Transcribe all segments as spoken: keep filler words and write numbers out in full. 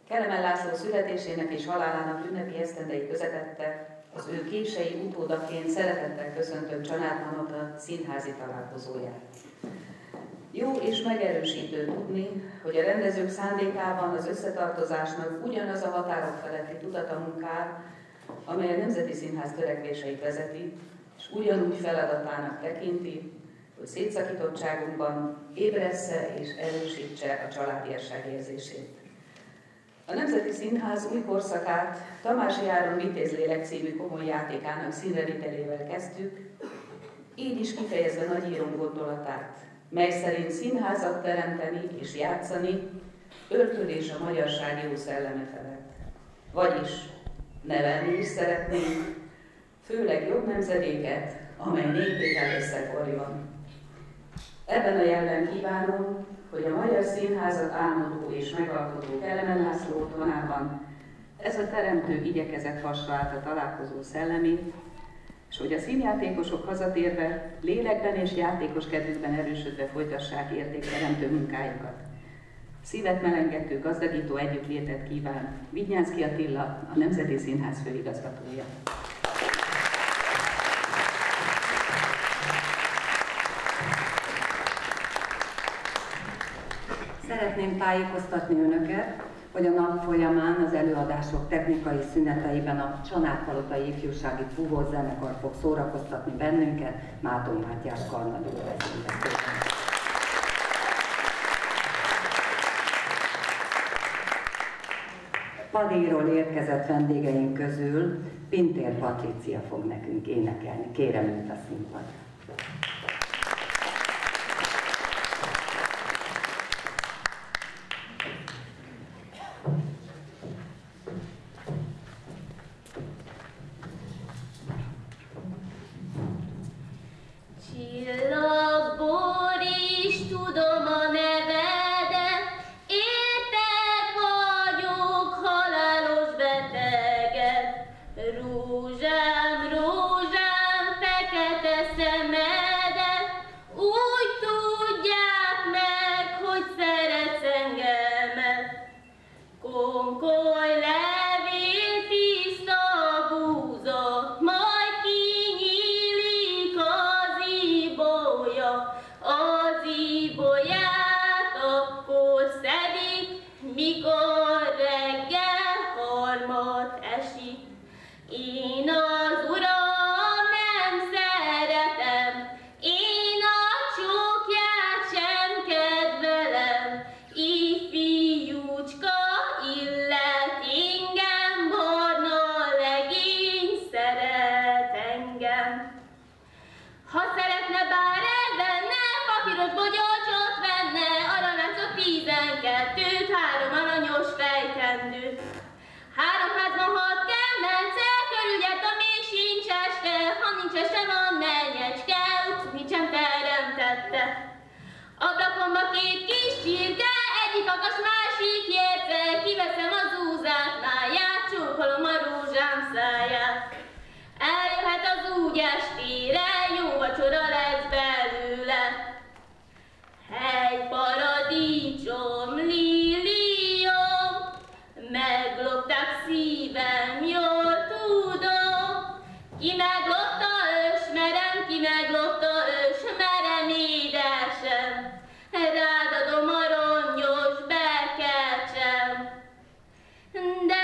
Kelemen László születésének és halálának ünnepi esztendei közepette az ő kései utódaként szeretettel köszöntöm családtamat a színházi találkozóját. Jó és megerősítő tudni, hogy a rendezők szándékában az összetartozásnak ugyanaz a határok feletti tudata munkál, amely a Nemzeti Színház törekvéseit vezeti, és ugyanúgy feladatának tekinti, hogy szétszakítottságunkban ébressze és erősítse a családiasság érzését. A Nemzeti Színház új korszakát Tamási Áron Vitézlélek című komoly játékának színrevitelével kezdtük, így is kifejezve nagyírón gondolatát, mely szerint színházat teremteni és játszani örködés a magyarság jó szelleme felett. Vagyis nevelni is szeretnénk, főleg jobb nemzedéket, amely népével összeforjon. Ebben a jelben kívánom, hogy a magyar színházat álmodó és megalkotó Kelemen László otthonában ez a teremtő igyekezet hasra állt a találkozó szellemét, és hogy a színjátékosok hazatérve, lélekben és játékos kedvükben erősödve folytassák értékteremtő munkájukat. Szívet melengető, gazdagító együttlétet kíván Vidnyánszky Attila, a Nemzeti Színház főigazgatója. Szeretném tájékoztatni Önöket, hogy a nap folyamán az előadások technikai szüneteiben a Csanádpalotai Ifjúsági Fúvós Zenekar fog szórakoztatni bennünket Máton Mátyás karnagyúr vezetésében. Padéról érkezett vendégeink közül Pintér Patricia fog nekünk énekelni. Kérem őt a színpadra. Csillagból is tudom a nevedet, étek vagyok, halálos beteget. Rózsám, rózsám, fekete szemedet, úgy tudják meg, hogy szeretsz engemet. Konkoly levél, tiszta búza, majd kinyílik az ibolya. Az ibolyát akkor szedik, mikor reggel harmad esik. Én az uram nem szeretem, én a csókját sem kedvelem. Ifjúcska illet engem, barna legény szeret engem. Ha szeretne bár elvenne, papíros bogyócsot venne, aranyláncot tizenkettőt, három aranyos fejkendőt. Három házban hat kemence, körülgyert, amíg sincs este, ha nincs este, van mennyecske, úgy sem teremtette. Ablakomba két kis csirke, egyik kakas, másik jérce, kiveszem az úzát, máját, csókolom a rózsám száját. Eljöhet az úgy estére, jó vacsora lesz belőle. Egy paradicsom, liliom, meglopták szívem, jól tudom. Ki meglopta, ösmerem, ki meglopta, ösmerem, édesem. Rád adom a rongyos bekecsem. De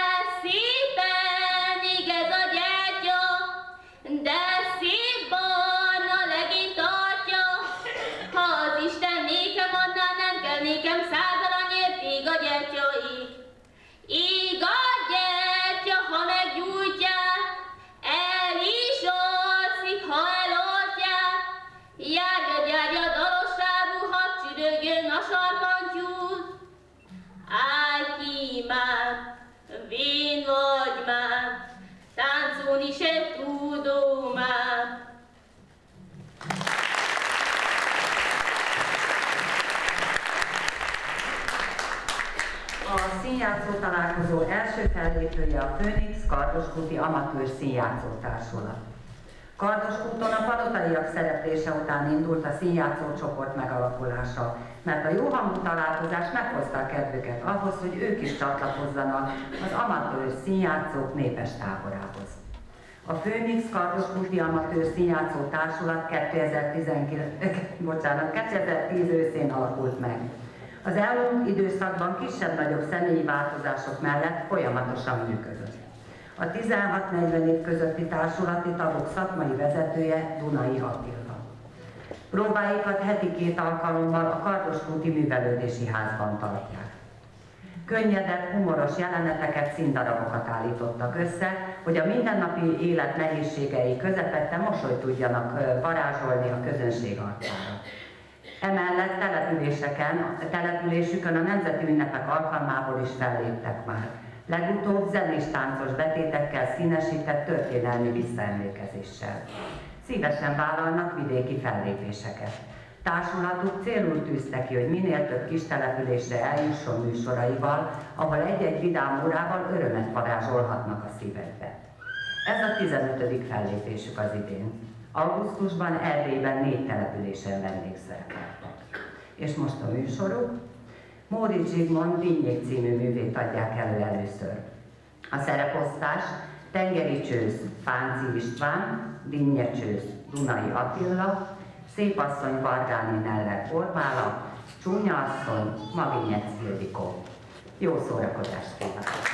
szépen igaz a gyertya, de szép barna legény tartja. Ha az Isten nékem adná, nem kell nékem száz aranyért, ég a gyertyaig. Ég a gyertya, ha meggyújtják, el is alszik, ha eloltják. Járja, gyárja, dalos lábú, hadd csüdögjön a sarkantyút. Állj ki már, vén vagy már, táncolni se tudom már. A színjátszó találkozó első fellépője a Főnix Kardoskuti Amatőr Színjátszó Társulat. Kardoskúton a palotaiak szereplése után indult a színjátszó csoport megalakulása, mert a jóhangú találkozás meghozta a kedvüket ahhoz, hogy ők is csatlakozzanak az amatőr színjátszók népes táborához. A Főnix Kardoskúti Amatőr Színjátszó Társulat kétezer-tizenkilenc, bocsánat, kétezer-tíz őszén alakult meg. Az elmúlt időszakban kisebb-nagyobb személyi változások mellett folyamatosan működött. A tizenhat-negyven év közötti társulati tagok szakmai vezetője Dunai Attila. Próbáikat heti két alkalommal a Kardoskúti Művelődési Házban tartják. Könnyedebb, humoros jeleneteket, színdarabokat állítottak össze, hogy a mindennapi élet nehézségei közepette mosolyt tudjanak varázsolni a közönség arcára. Emellett településeken, településükön a nemzeti ünnepek alkalmából is felléptek már. Legutóbb zenés táncos betétekkel színesített történelmi visszaemlékezéssel. Szívesen vállalnak vidéki fellépéseket. Társulatuk célul tűzte ki, hogy minél több kis településre eljusson műsoraival, ahol egy-egy vidám órával örömet varázsolhatnak a szívekbe. Ez a tizenötödik fellépésük az idén. Augusztusban Erdélyben négy településen vendégszerepeltek. És most a műsoruk. Móricz Zsigmond Dinnyék című művét adják elő először. A szereposztás Tengeri Csősz Fánci István, Dinnye Csősz Dunai Attila, Szépasszony Vargáni Neller Kormála, Csúnya asszony Mavinyec Ildikó. Jó szórakozást kívánok!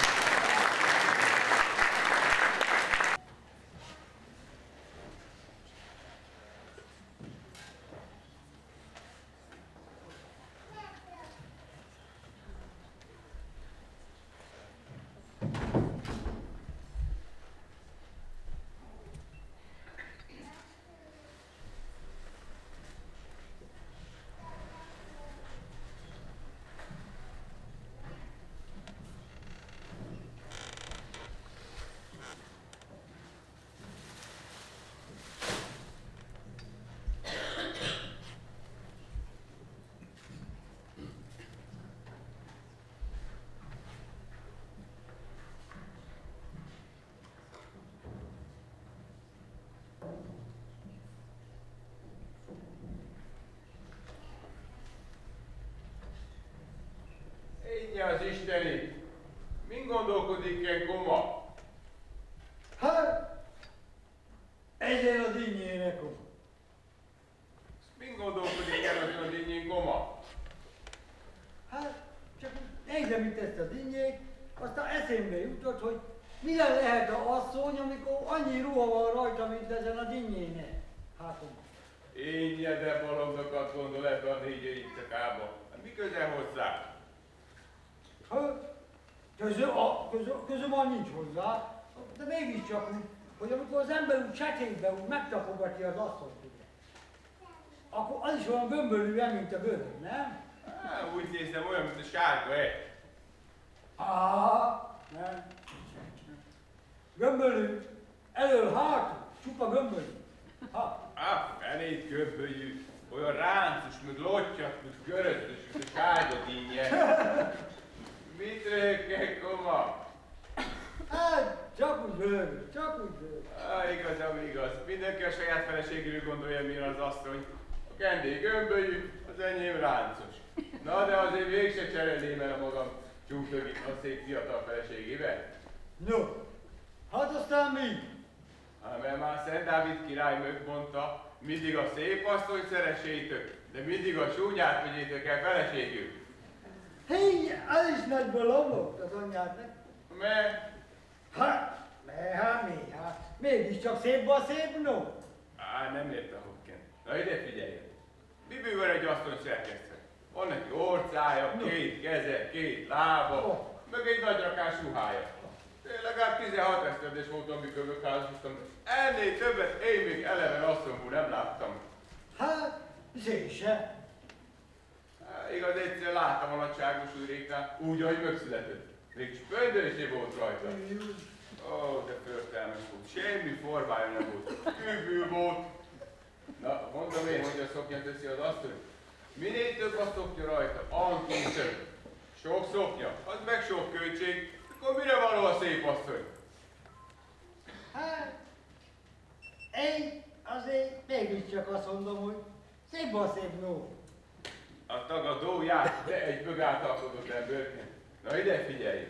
Az isteni, min gondolkodik ilyen koma? Hát, ezen a dinnyének koma. Min gondolkodik el a dinnyén koma? Hát, csak nézem itt ezt a dinnyét, aztán eszembe jutott, hogy mire lehet a asszony, amikor annyi ruha van rajta, mint ezen a dinnyének. Hát, Én de bolondokat gondol ebbe a négy éjszakába. Mi köze hozzá? Hát, közöm, a, közöm, közöm a nincs hozzá, de mégiscsak úgy, hogy amikor az ember úgy csekélyben úgy megtapogatja az asszonyt, ugye, akkor az is olyan gömbölűen, mint a gödör, nem? Há, úgy nézem, olyan, mint a sárga egy. Á, nem. Gömbölű, elől hátul, csupa gömbölű. Ha. Á, fenét gömbölyű, olyan ráncos, meg lottyat, meg görötös, mint a sárga dinnye. Mit röhögnek, koma? Hát, csak úgy röhögök, csak úgy röhögök. Á, igaz, ami igaz. Mindenki a saját feleségéről gondolja, milyen az asszony. A kendé gömbölyű, az enyém ráncos. Na, de azért végse cserélném el a magam csúfögit a szép fiatal feleségével. No, hát aztán mi? Hát, mert már Szent Dávid király megmondta, mindig a szép asszony szeressétek, de mindig a súnyát vegyétek el feleségül. Hé, az is nagyból lomlott az anyádnak. Mert? Hát, mert hát mi, hát, mégiscsak szép a szép, no? Á, nem értem, Hokken. Na ide figyeljen. Miből van egy asszony szerkesztve? Van neki orcája, no. két keze, két lába, oh. meg egy nagy rakás ruhája. Én legalább tizenhat esztendős voltam, mikor megházasodtam. Ennél többet én még eleven asszonyból nem láttam. Hát, zé se. Há, igaz, egyszer láttam a nagyságos újréknál, úgy, ahogy megszületett. Még spöndősé volt rajta. Ó, de förtelmes volt. Semmi formája nem volt. Kívül volt. Na, mondom én, hogy a szoknya teszi az asszony. Minél több a szoknya rajta, annál több. Sok szoknya, az meg sok költség. Akkor mire való a szép asszony? Hát, Én azért mégiscsak azt mondom, hogy szép a szép nó. A tagadóját, de egy bögáltalkodott emberként. Na ide figyelj!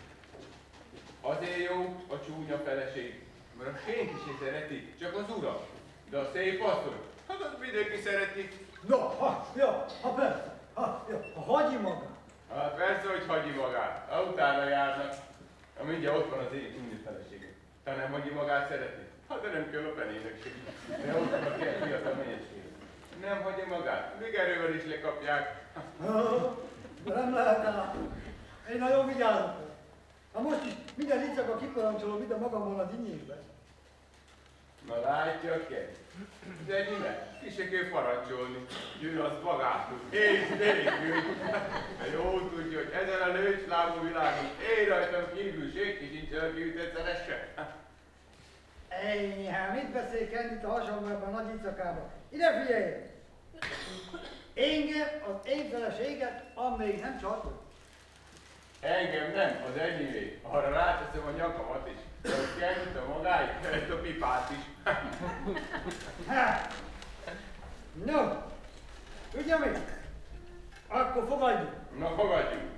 Azért jó a csúnya feleség, mert a senki se szereti, csak az ura. De a szép asszony, hát azt mindenki szereti. No, ha, ja, ha persze, ha, ja, ha hagyi maga. Hát persze, hogy hagyji magát, ha utána járnak. Ha mindjárt ott van az én csúnya feleségem. Te nem hagyji magát szereti? Hát de nem kell a fenének sem. De ott van a két fiatal mennyeség. Nem hagyja magát, még erővel is lekapják. De nem lehet el. Én nagyon vigyázok. Ha most is minden licaka kiparancsolom ide magammal az innyékbe. Na látja ke? De minek? Ki se kell parancsolni. Jön az magától. És nélkül. De jól tudja, hogy ezen a nőcslámú világon én rajtam kívül senki sincs, aki őt szeresse. Ejj, hát mit beszél Kendit a hasamban ebben a nagy icakában? Ide figyelj! Engem, az én feleséget, amelyik nem csatol. Engem nem, az enyémé. Arra ráteszem a nyakamat is. De hogy Kendit a magáit, ezt a pipát is. Hát. No, ugye mi? Akkor fogadjuk. Na fogadjunk.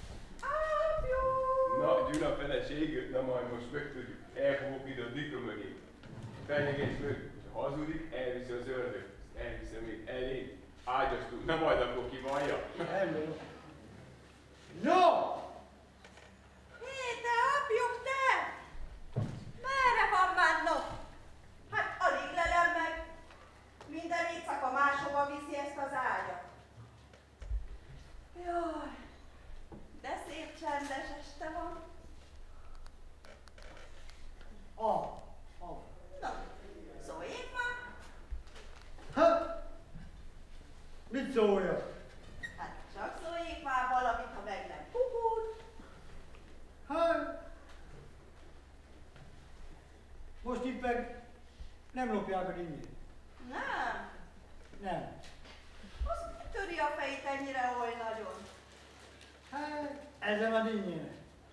Na, Gyula feleség, na majd most megtudjuk. Elfogok ide a dikra mögé. Fenyeges mögé. Ha hazudik, elviszi az ördög. Elviszem én elé. Ágyastul. Na majd akkor kivallja. Elmondom. No! Hé, te apjuk, te! Merre van már nap? Hát alig lelem meg. Minden éjszaka máshova viszi ezt az ágyat. Jaj, de szép csendes este van. A. A. Na, szóljék már. Ha? Mit szóljak? Hát csak szóljék már valamit, ha meg nem pukul. Hát. Most itt meg nem lopják a dinnyét. Nem, Nem. az töri a fejét ennyire oly nagyon. Hát, ezen a dinnyének.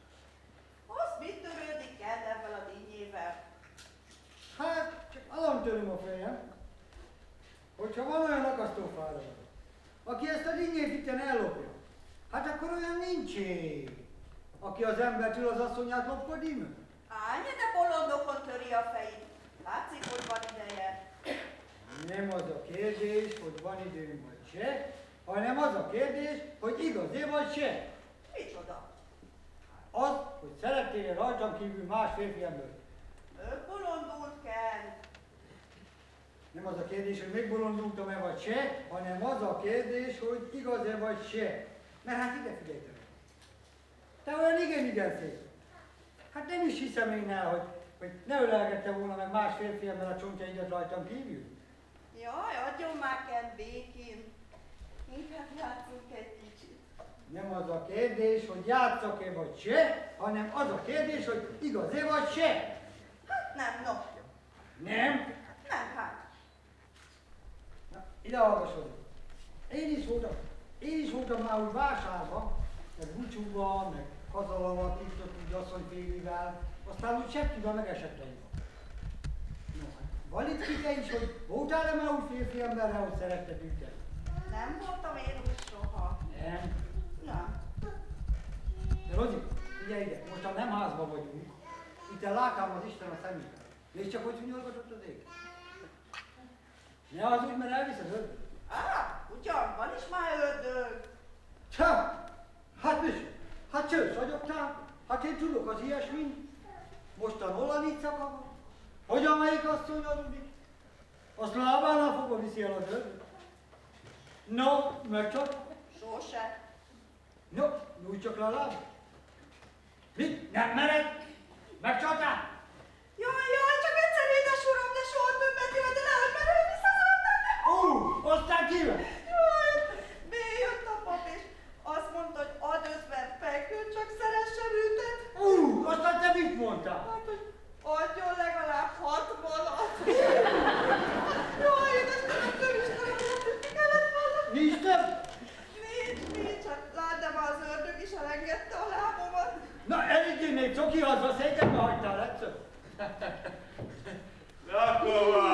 Az mit törődik el ebben a dinnyével? Hát, csak azon töröm a fejem, hogyha van olyan akasztófára, aki ezt a dinnyét itten ellopja, hát akkor olyan nincsé, aki az embertől az asszonyát lopkodni meg. Állj, de bolondokon töri a fejét. Látszik, hogy van ideje. Nem az a kérdés, hogy van időm vagy se, hanem az a kérdés, hogy igaz-e vagy se. Micsoda? Az, hogy szerettél rajtam kívül más férfi embert. Ő bolondult kell. Nem az a kérdés, hogy megbolondultam-e vagy se, hanem az a kérdés, hogy igaz-e vagy se. Mert hát ide figyelj te. Te olyan igen-igen szép. Hát nem is hiszem én el, hogy, hogy ne ölelgette volna meg más férfi ember a csontjaidat rajtam kívül. Jaj, adjon már Kent békén. Inkább játszunk egy kicsit. Nem az a kérdés, hogy játszok-e vagy se, hanem az a kérdés, hogy igaz-e vagy se. Hát nem, no. Nem? Nem, hát. Na, ide hallgassod. Én is voltam, én is voltam már úgy vásárban, meg búcsúban, meg kazalavat, itt ott úgy asszonyfélivel, aztán úgy septiben megesett egy. No, hát van itt kike is, hogy voltál-e már úgy férfi emberre, hogy szeretted őket? Nem voltam én úgy soha. Nem. Nem. De Rozi, figyelj ide, mostan nem házban vagyunk. Itt látám az Isten a szemében. Nézd csak, hogy hunyorgatott az ég. Ne az úgy, mert elvisz az ördög. Á, ugyan, van is már ördög. Csá! Hát mi? Hát csősz vagyoktál? Hát én tudok az ilyesmin. Mostan hol a nicaka van? Hogyan melyik asszony aludik? Azt lábánál fogva viszi el az ördög. No, meg csak. Sose. No, nyújts csak le a lábad. Mit? Nem mered? Megcsaltál? Jaj, jaj, csak egyszer édes uram, de soha többet jön, de nehogy már ő visszazártál. Ó, aztán kivel? Jaj, bejött a pap, és azt mondta, hogy ad ötven fekvőt, csak szeressem őtet. Ú, aztán te mit mondtál? Hát, hogy adjon legalább hatvanat. Jaj, édesem, nem is tudom, hogy mi kellett volna. Nincs több? Nincs, nincs, hát lásd, de már az ördög is elengedte a lábomat. Na, eléggé még coki hazva, székekbe hagytál egyszer. Na, akkor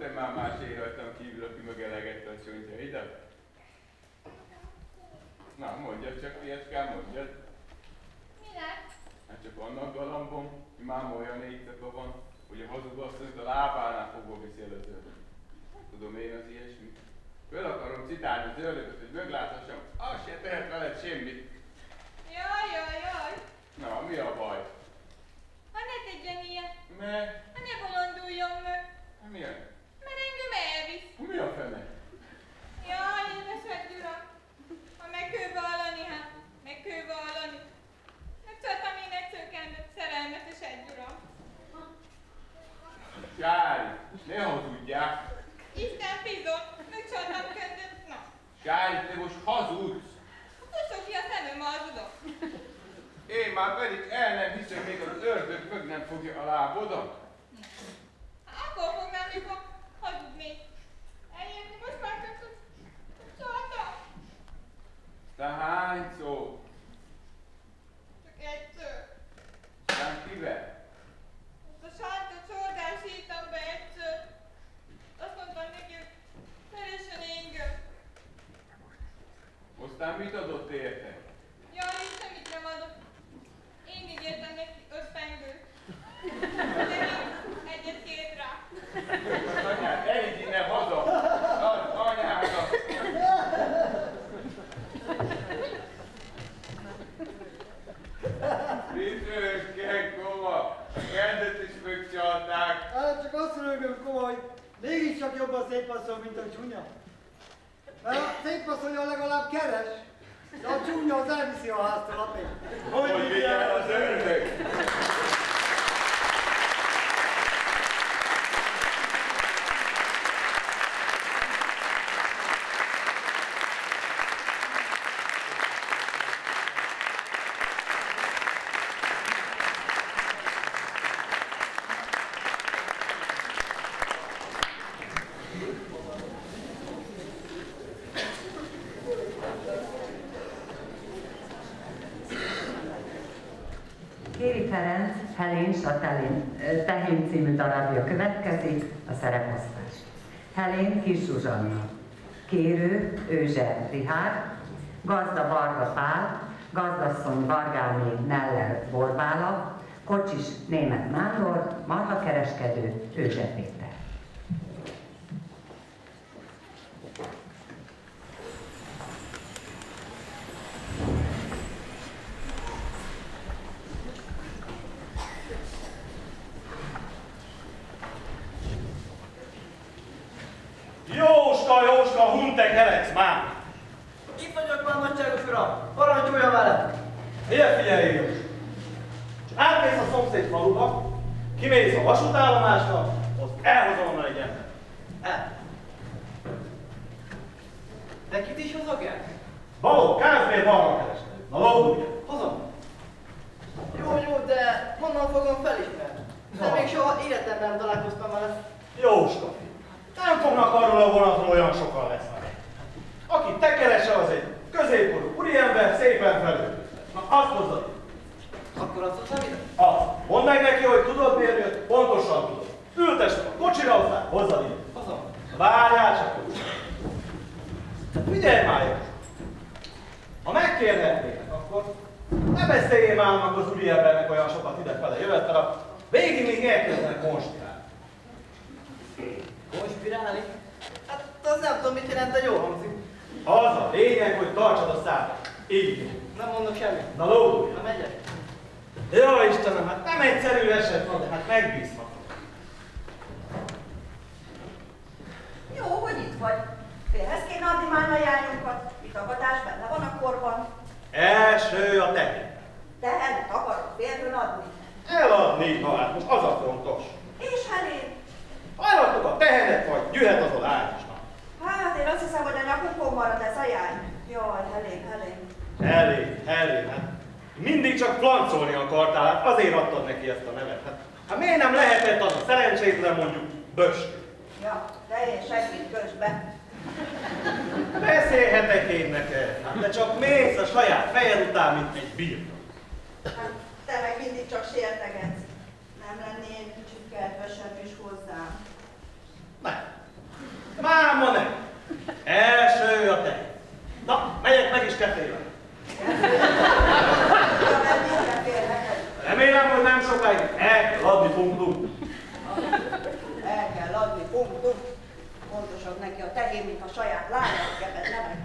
Nekem már más én rajtam kívül, aki megelegette a csontjaidat. Na, mondjad csak, Piecskám, mondjad. Minek? Hát csak annak galambom, hogy máma olyan éjszaka van, hogy a hazugasszonyt a lábánál fogva viszi el a zöldöt. Tudom én az ilyesmit. Föl akarom citálni a zöldöt, hogy megláthassam, azt se tehet veled semmit. Jaj, jaj, jaj. Na, mi a baj? Ha ne tegyen ilyet. Mert? Ha ne bolonduljon meg. Milyen? Mert engem elvisz. Mi a fene? Jaj, édesed uram. Ha meg kő vallani, hát meg kő vallani. Hát csatam én egyszerűen szerelmetes egy uram. Sári, ne hazudjál! Isten bizony, meg csatam köndött, na. Sári, te most hazudsz! Fussok ki a szemem, hazudok. Én már pedig el nem hiszem, még az ördög meg nem fogja a lábodat. Hát akkor fognám, mikor hazudnék. Eljönni most már csak csatam. Te hány szó? Csak egyszer. Aztán kivel? Azt a sánta csordán sírtam be egyszer. Azt mondtam neki, hogy szeressen engem. Aztán mit adott érte? Jaj, én semmit nem adok. Én ígértem neki öt pengőt. De még egyet kért rá. Anyád, elég innen haza! Ad anyádat! Bizonyos koma, a kendet is megcsalták. Hát csak azt rögöm, komoly, mégiscsak jobban szétpasszol, mint a csúnya. Mert a szétpasszolja legalább keres, de a csúnya az elviszi a háztól a pénzt. Hogy vigyel az ördög? Kéri Ferenc, Helén s a Tehén című darabja következik, a szereposztás. Helén Kis Zsuzsanna, kérő Őzse Richárd, gazda Varga Pál, gazdasszony Vargáné Neller Borbála, kocsis Németh Nándor, marhakereskedő Őzse Péter. Jóska, Jóska, hunte kereksz már! Itt vagyok már, nagyságos uram! Parancsolja vele! Ide figyelj, Jóska! Csak átmész a szomszéd faluba, kimész a vasútállomásra, ott elhozom onnan egy ember. El. De kit is hozok el? Baló, Kázmér balra kereskedő. Na lódulj! Hozom. Jó, jó, de honnan fogom felismerni? De Na. még soha életemben nem találkoztam vele. Jóska, nem fognak arról a vonatról olyan sokan lesznek. Aki te keresel, az egy középkorú úriember, szépen felöltöztet. Na azt hozzad. Akkor azt hozzám ide? Azt. Mondd meg neki, hogy tudod miért jött, pontosan tudod. Ültess meg a kocsira, aztán hozzad ide. Hozom. Várjál csak, hogy. Figyelj már, Jóska. Ha megkérhetnének, akkor ne beszéljél már annak az úriembernek olyan sokat idefele jövettel, a végig még elkezdenek konspirálni. Konspirálni? Hát az nem tudom, mit jelent, de jól hangzik. Az a lényeg, hogy tartsad a szádat. Így. Nem mondok semmit. Na lódulj! Na megyek. Ja, Istenem, hát nem egyszerű eset van, de hát megbízhatok. Jó, hogy itt vagy. Félhez kéne adni már najányokat. Vitagatás benne van a korban. Első a tehén. Tehenet akarok félből adni. Eladni, ha hát most az a fontos. És Helén? Ha eladod a tehenet, vagy jöhet az ágyasnak. Hát én azt hiszem, hogy a nyakunkon marad ez a jány. Jaj, Helén, Helén. Elég, elég, hát mindig csak flancolni akartál, hát azért adtad neki ezt a nevet. Hát, hát miért nem lehetett az a szerencsétlen mondjuk Böskő? Ja, de én segít közbe. Beszélhetek én neked, hát te csak mész a saját fejed után, mint egy birtok. Hát te meg mindig csak sértegetsz. Nem lennél kicsit kedvesebb is hozzám. Nem, bum-bum. Fontosabb neki a tehén, mint a saját lánya, ebben nem.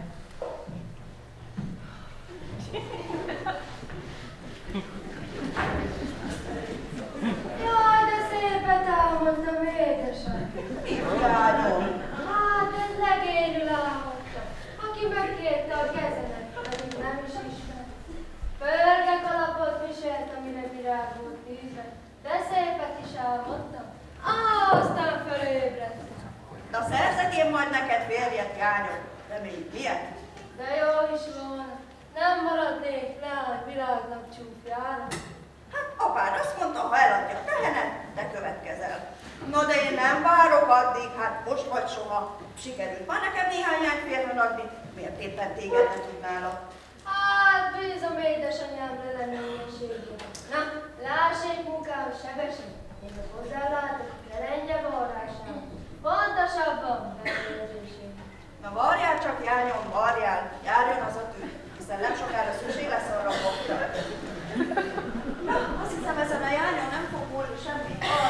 Jaj, de szépet álmodtam, édesem! Mi lányom? Hát, ez legényül álmodtam, aki megkérte a kezemet, pedig nem is ismert. Pörge kalapot viselt, amire virág volt tűzve, de szépet is álmodtam. Á, aztán fölébredtem. Na szerzek én majd neked férjet, jányom, de még miért? De jó is volna, nem maradnék le a világnak csúfjára. Hát apád azt mondta, ha eladja a tehenet, te következel. No de én nem várok addig, hát most vagy soha. Sikerült már nekem néhány férhen adni, miért éppen téged ne tudnálak? Hát bízom édesanyámra reményességében. Na, lássék munkám sebesen, én hozzálátok a kerengye varrásán. Pontosabban megérzésében. Na varjál csak, jányom, varjál, járjon az a tű, hiszen nem sokára szükség lesz arra a bokra. Na, azt hiszem ezen a jányon nem fog múlni semmi.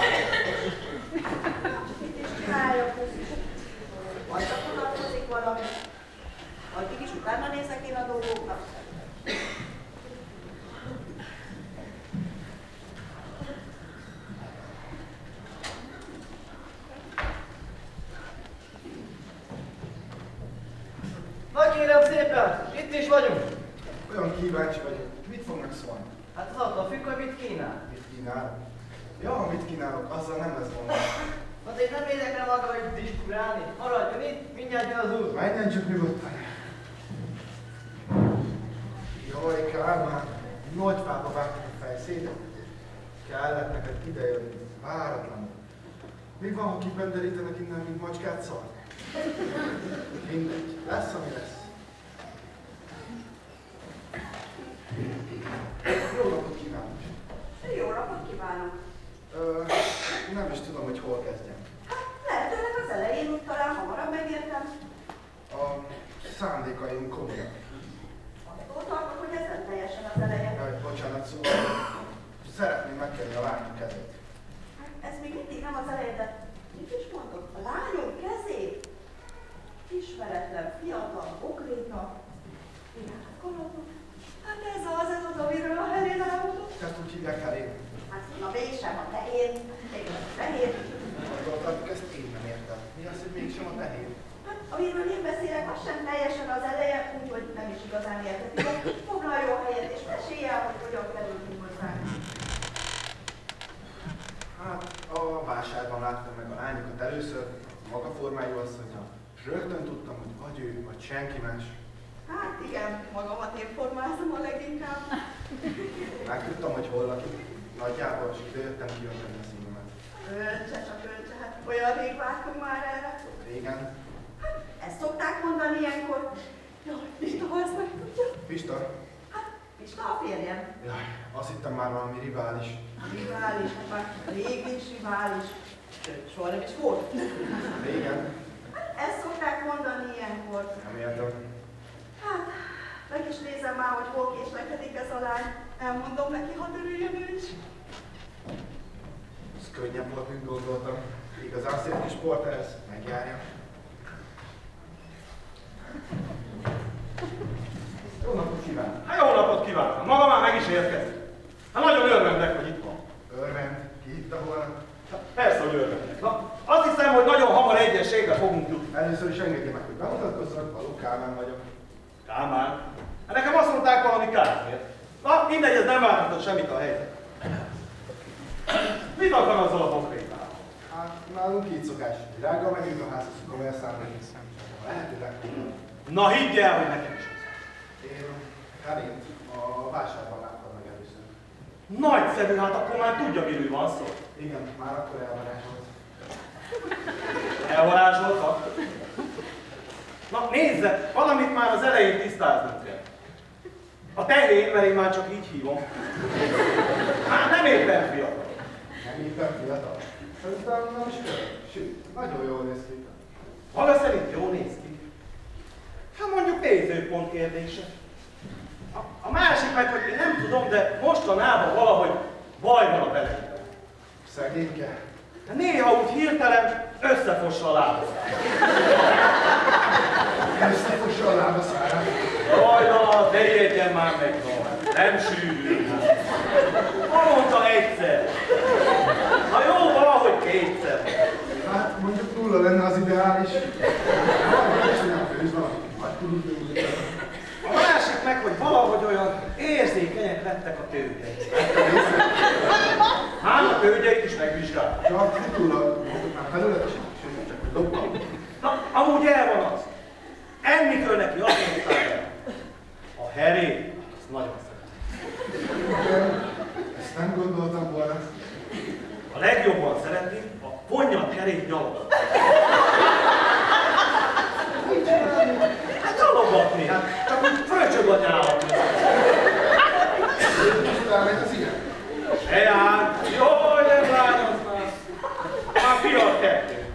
Mit is csináljak? Majd csak unatkozik valami. Addig is utána nézek én a dolgoknak. Na kérem szépen, itt is vagyunk. Olyan kíváncsi vagyok, mit fognak szólni? Hát az attól függ, hogy mit kínál. Mit kínálok? Ja, ha mit kínálok, azzal nem lesz gond. Azért nem érdekle maga, hogy diskurálni. Maradjon itt, mindjárt jön az úr. Menjen csak nyugodtan. Jaj, Kálmán, nagy fába vágtam a fejszédet. Kellett neked idejönni, váratlanul. Mi van, ha kipenderítenek innen, mint macskát szar? Mindegy, lesz, ami lesz. Jó napot kívánok! Jó napot kívánok! Ö, nem is tudom, hogy hol kezdjem. Hát lehetőleg az elején, úgy talán hamarabb megértem. A szándékaim komolyak. Attól tartok, hogy ez nem teljesen az eleje. Jaj, bocsánat, szóval szeretném megkérni a lányom kezét. Hát ez még mindig nem az eleje, de mit is mondod? A lányom kezét? Ismeretlen, fiatal, okréta, virágkalatok. Hát ez az, ez az, amiről a Helén álmodott. Ezt úgy hívják Helén. Hát na mégsem a tehén, még a tehén. Gondoltátok, ezt én nem értem. Mi az, hogy mégsem a tehén? Hát amiről én beszélek, az sem teljesen az eleje, úgyhogy nem is igazán értetik. Foglaljon helyet és mesélj el, hogy hogyan kerültünk hozzánk. Hát a vásárban láttam meg a lányokat először, a maga formájú asszonnyal, és rögtön tudtam, hogy vagy ő, vagy senki más. Hát igen, magamat én formázom a leginkább. Megtudtam, hogy hol lakik, nagyjából, és idejöttem kijönteni a színemet. Ölcse, csak ölcse, hát olyan rég vártunk már erre. Régen. Hát ezt szokták mondani ilyenkor. Jaj, Pista, ha ezt megtudja. Pista? Hát, Pista a férjem. Jaj, azt hittem már valami rivális. Rivális, hát már rég nincs rivális. Sőt, soha nem is volt. Régen? Hát ezt szokták mondani ilyenkor. Nem értem. Hát, meg is nézem már, hogy hol késlekedik ez a lány. Elmondom neki, ha örüljön ő is. Ez könnyebb volt, mint gondoltam. Igazán szép kis porter ez, megjárja. Jó napot kívánok! Hát jó napot kívánok! Maga már meg is érkezik. Hát nagyon örvendek, hogy itt van. Örvend, ki hitte volna? Hát persze, hogy örvendek. Na, azt hiszem, hogy nagyon hamar egyességre fogunk jutni. Először is engedje meg, hogy bemutatkozzak, való Kálmán vagyok. Kálmán? Hát nekem azt mondták valami Kázmér. Na, mindegy, ez nem változtat semmit a helyzet. Mit akar azzal a bokrétával? Hát nálunk így szokás. Virággal megyünk a házhoz, komolyan számolni. Lehetőleg. Na, higgy el, hogy nekem is az. Én Helint a vásárban láttam meg először. Nagyszerű, hát akkor már tudja, miről van szó. Igen, már akkor elvarázsolt. Elvarázsoltak? Na nézze, valamit már az elején tisztáznunk kell. A tehén, mert én már csak így hívom. Hát nem éppen fiatal. Nem éppen fiatal. Szerintem nem is kell. Sőt, nagyon jól néz ki. Maga szerint jól néz ki? Hát mondjuk nézőpont kérdése. A, a másik meg, hogy én nem tudom, de mostanában valahogy baj van a belejében. Szegényke. Néha úgy hirtelen összefossa a lábaszát. Összefossa a lábaszárát. Jaj, na, ne ijedjen már meg, no. Nem sűrű. Ma mondta egyszer. Na jó, valahogy kétszer. Hát mondjuk nulla lenne az ideális. Valahogy csinál főz valamit. Vagy tudunk főzni. A másik meg, hogy valahogy olyan érzékenyek lettek a tőgyeik. Hát a tőgyeit is megvizsgálták. Csak futólag, mondjuk már felületesen, sőt, csak hogy loppal. Na, amúgy el van az. Enni kell neki, azt mondták el. A herét, azt nagyon szeretem. Ezt nem gondoltam volna. A legjobban szereti a ponnyat herét nyalogatni. Hát nyalogatni, hát csak úgy fröcsög a nyálat. Most elmegy az ilyen. Ne jár! Jaj, nem lányozz már! Már fiat kettő.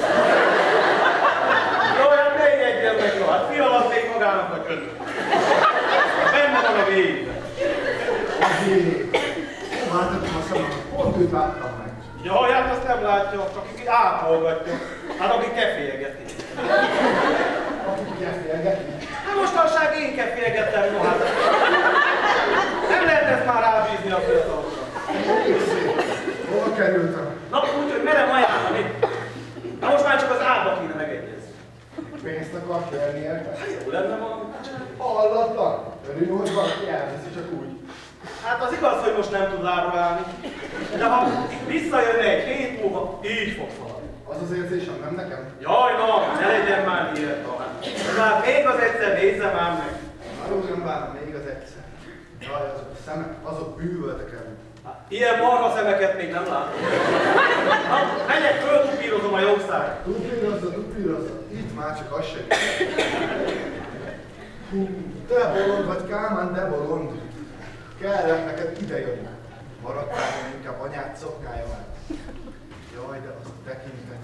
Jaj, hát ne ijedjen meg, jó, hát fialat még magának vagy öt. Benne van a végben. Azért. Láthatom a szememet, pont őt láttam meg. Jaj, hát azt nem látja, csak aki ápolgatja. Hát aki kefélyegeti. Aki kefélgetni. Hát mostanság én kefélyegettem, no hát. Nem lehet ezt már rábízni a fiatalokra. Hova kerültem? Na, úgyhogy merem ajánlani. Na most már csak az ába kéne megegyezni. Pénzt akar kérni érte? Hát jó lenne valami. Hallatlan. Örül, hogy valaki elviszi csak úgy. Hát az igaz, hogy most nem tud lábra állni. De ha visszajönne egy hét múlva, így fog szaladni. Az az érzésem, nem nekem? Jaj, na, ne legyen már ilyen talán. Már még az egyszer nézze már meg. Arról nem bánom, még az egyszer. Jaj, azok a szemek, azok bűvöltek el. Hát, ilyen marha szemeket még nem látom. Na, megyek föl, tupírozom a jószág. Tupírozza, tupírozza. Itt már csak az segít. Hú, te bolond vagy, Kálmán, de bolond. Kellett neked idejönni. Maradtál inkább anyád szoknyája már. Jaj, de az a tekintet.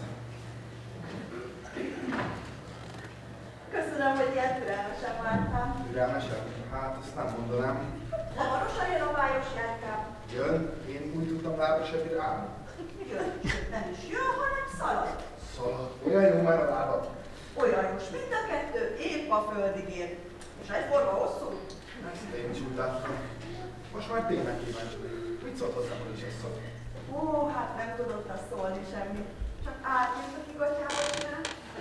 Köszönöm, hogy ilyen türelmesen vártál. Türelmesen? Hát, azt nem mondanám. Hamarosan jön a bájos járkám. Jön? Én úgy tudtam lábra se bír állni. Jön, nem is jön, hanem szalad. Szalad. Olyan jó már a lábad. Olyan jós mind a kettő, épp a földig ér. És egyforma hosszú. Ezt én is úgy láttam. Most már tényleg kíváncsi vagyok. Mit szólt hozzám, hogy is ezt szólt? Ó, hát nem tudott azt szólni semmit. Csak átjött a kigatyába csinál.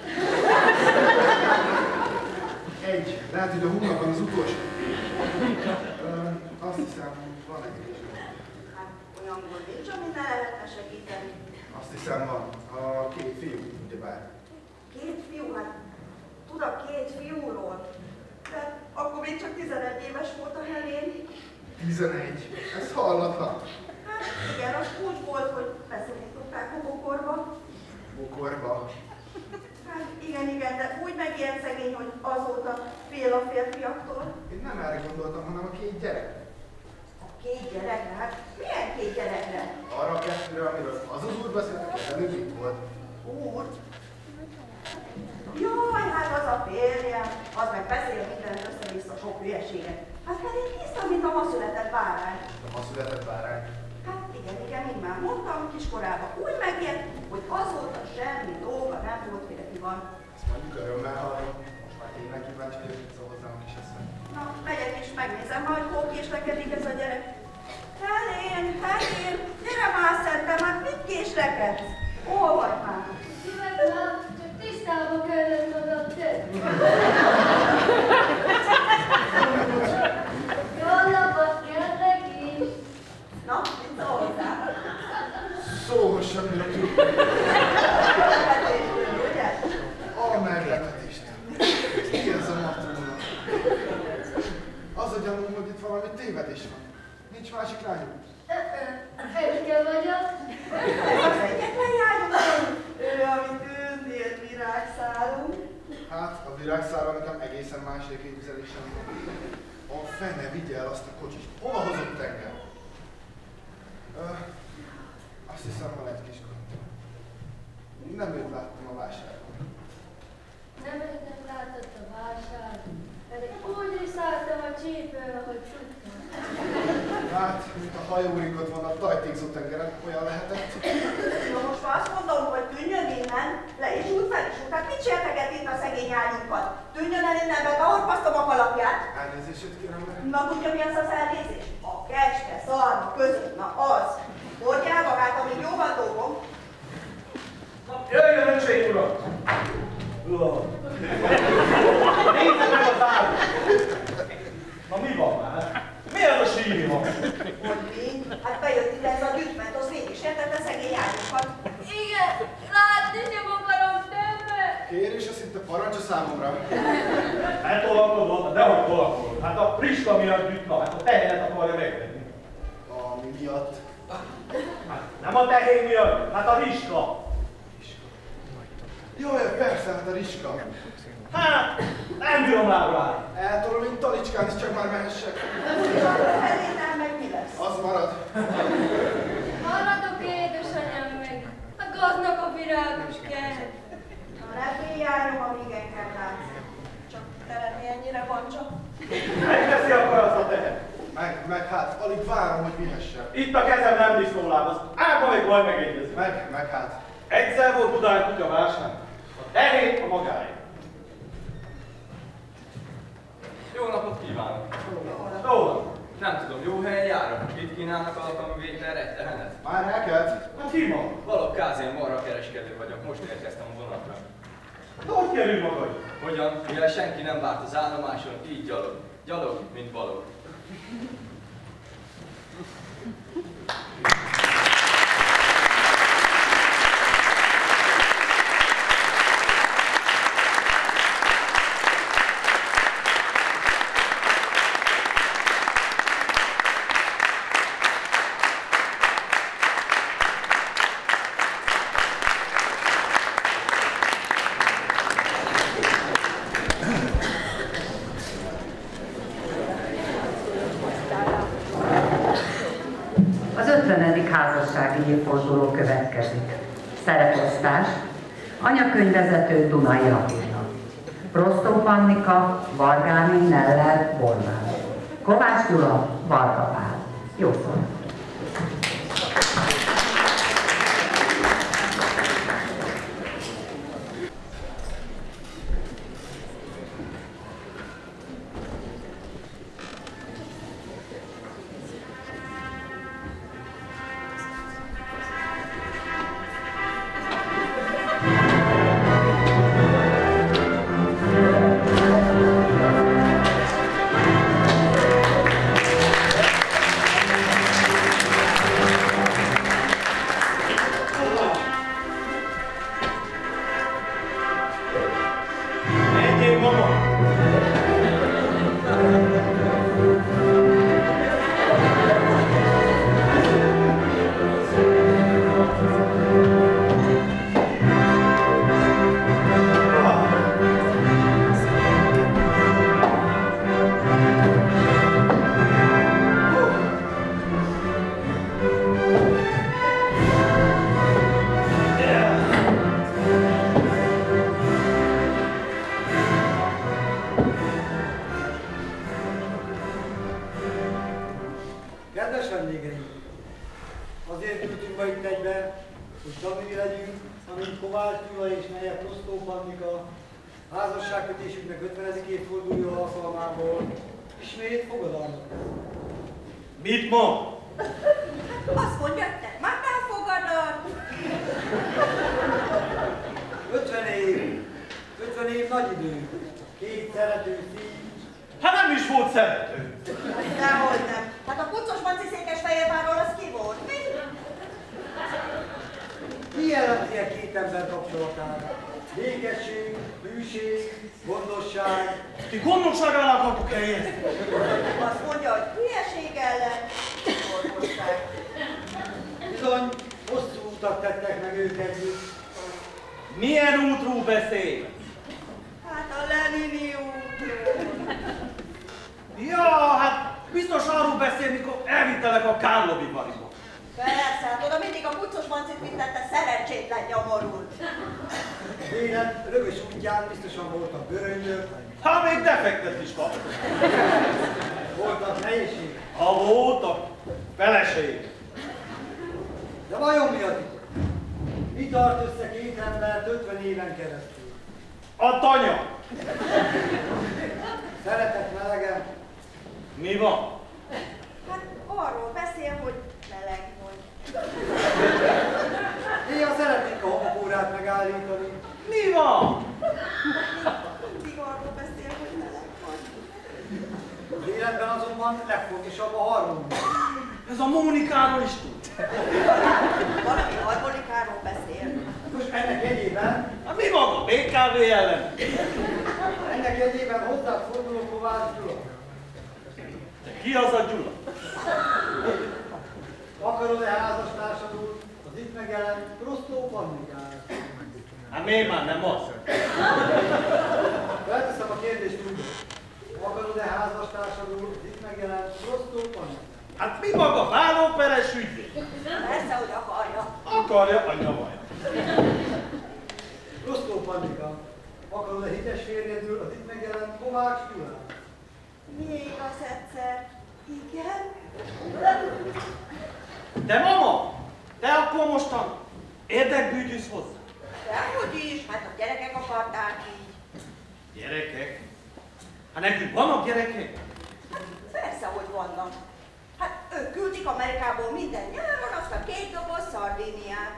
Egy. Lehet, hogy a hónapban az utolsó. Ö, azt hiszem, van egy is. Hát olyanból nincs, ami ne lehetne segíteni. Azt hiszem, van. A két fiú, ugyebár. Két fiú, hát tudok két fiúról. De akkor még csak tizenegy éves volt a Helén. tizenegy. Ez hallatlan. Hát igen, az úgy volt, hogy beszorították a bokorba. Bokorba. Hát igen, igen, de úgy megijedt szegény, hogy azóta fél a férfiaktól. Én nem erre gondoltam, hanem a két gyerek. A két gyerekre? Hát milyen két gyerekre? Arra a kettőre, amiről az az úr beszélt, hogy előbb itt volt. Úr? Jaj, hát az a férjem, az meg beszél mindent össze-vissza sok hülyeséget. Hát hát én hiszem, mint a ma született bárány. A ma született bárány. Hát igen, igen, mint már mondtam, kiskorában úgy megijedt, hogy azóta semmi dolga nem volt férfival. Ezt mondjuk örömmel hallom. Most már tényleg kíváncsi vagyok, hogy szól hozzám a kis eszem. Na, megyek és megnézem, majd hol késlekedik ez a gyerek. Helén, Helén, gyere már szerintem, hát mit késlekedsz? Hol vagy már? Szívem, csak tisztába kellett magam tenni. Jól napot kérlek is. Na, mit szól hozzá? Szóval semmire tudjuk. Meglepetésből, ugye? A meglepetést. Ki ez a matróna? Az a gyanúm, hogy itt valami tévedés van. Nincs másik lányom. Férke vagyok. Ez az egyetlen járunk, ő, amit őnél virágszálunk. Hát, a virágszára nekem egészen más elképzelésem van. A fene vigye el azt a kocsit. Hova hozott engem? Ö, azt hiszem, van egy kis gond. Nem őt láttam a vásárban. Nem nem látott a vásár, pedig úgy riszáltam a csípőre, hogy tudtam. Hát, mint a hajórinkot van a tajtékzó tengeren, olyan lehetett. Na most már azt mondom, hogy tűnjön innen, Hát mit sérteget itt a szegény ányunkat? Tűnjön el innen, mert ahorpasztom a kalapját. Elnézését kérem meg. Na tudja mi az az elnézés? A kecske szarma között, na az. Hordjál magát, amíg jóval dolgom. Jöjjön, öcsém uram! Nézd meg az állat! Na mi van már? Mi az a síri van? Hogy mi? Hát bejött ide ez a gyűjtment, az végig sértette szegény ányunkat. Igen, látni sem akarom többet. Kérés, az szinte parancs a számomra. Hát tolakodott, dehogy tolakodott. Hát a Priska miatt gyűjtna, hát a tehenet akarja megvenni. Ami miatt? Hát nem a tehén miatt, hát a Riska. Jaj, persze, hát a Riska. Hát, nem bírom rá. Eltolom, mint talicskán, és csak már mehessek. Felénál meg mi lesz? Az marad. Maradok édesanyám meg, a gaznak a virágos kert. Na ne félj, ányom, amíg engem látsz. Csak telenni ennyire van csak. Megveszi akkor azt a tehet. Meg, meg hát, alig várom, hogy vihessem. Itt a kezem nem disznóláb, ágba még majd megegyezik. Meg, meg hát. Egyszer volt Budán kutya vásár. A tehén a magáé. Jó napot kívánok! Jó napot! Nem tudom, jó helyen járok. Itt kínálnak alkalmi vételre egy tehenet? Már elkelt? Hát ki ma? Valók Kázén marha kereskedő vagyok, most érkeztem a vonatra. De hogy kerül maga? Hogyan? Mivel senki nem várt az állomáson, így gyalog. Gyalog, mint balog. ötvenedik házassági évforduló következik. Szereposztás, anyakönyvvezető Dunai Attila, Prostó Pannika, Vargány Neller Borbály, Kovács Gyula, Varga Pál. Jó szó! Mit mond? Azt mondja, te már nem fogadod. ötven év. ötven év nagy idő. Két szerető szív. Hát nem is volt szerető. Dehogy nem. Hát a puccos Manci Székesfehérvárról az ki volt, mi? Mi jelenti a két ember kapcsolatát? Békesség, hűség, gondosság. Ti gondosság alá akartok helyezni? Azt mondja, hogy hülyeség ellen, orvosság. Bizony, hosszú utat tettek meg ők együtt. Milyen útról beszél? Hát a Lenini útról. Ja, hát biztos arról beszél, mikor elvittelek a Kárlovi Bariba. Persze, hát oda mindig a puccos Mancit vittette szerencsétlen nyomorult. Élet rögös útján biztosan voltak göröngyök. Hát még defektet is kap. Voltak nehézségek. Ha voltak, feleség. De vajon mi a titok? Mi tart össze két embert ötven éven keresztül? A tanya! Szeretek melegen. Mi van? Hát arról beszél, hogy meleg vagy. Néha szeretnék a homokórát megállítani. Mi van? Mindig arról beszél, hogy meleg vagy. Az életben azonban legfontosabb a harmónia. Ez a Mónikáról is tud. Valami harmonikáról beszél. Most ennek jegyében, Hát mi maga? bé ká vé ellen? ennek jegyében hozzád forduló Kovács Gyula. De ki az a Gyula? Akarod-e házastársadul az itt megjelent Prostó Pannikára? Hát miért már nem az? Felteszem a kérdést úgy. Akarod-e házastársadul az itt megjelent Prostó Pannikára? Hát mi maga? Vállóperes ügyvéd? Persze, hogy akarja. Akarja a nyavaja. Prostó Pannika, akarod-e hites férjedül az itt megjelent Kovács Gyulát? Még az egyszer. Igen. De mama, te akkor mostan érdekbűgyűsz hozzá. Dehogy is, hát a gyerekek akarták így. Gyerekek? Hát nekünk vannak gyerekek? Hát persze, hogy vannak. Hát ők küldik Amerikából minden nyáron azt a két doboz szardíniát.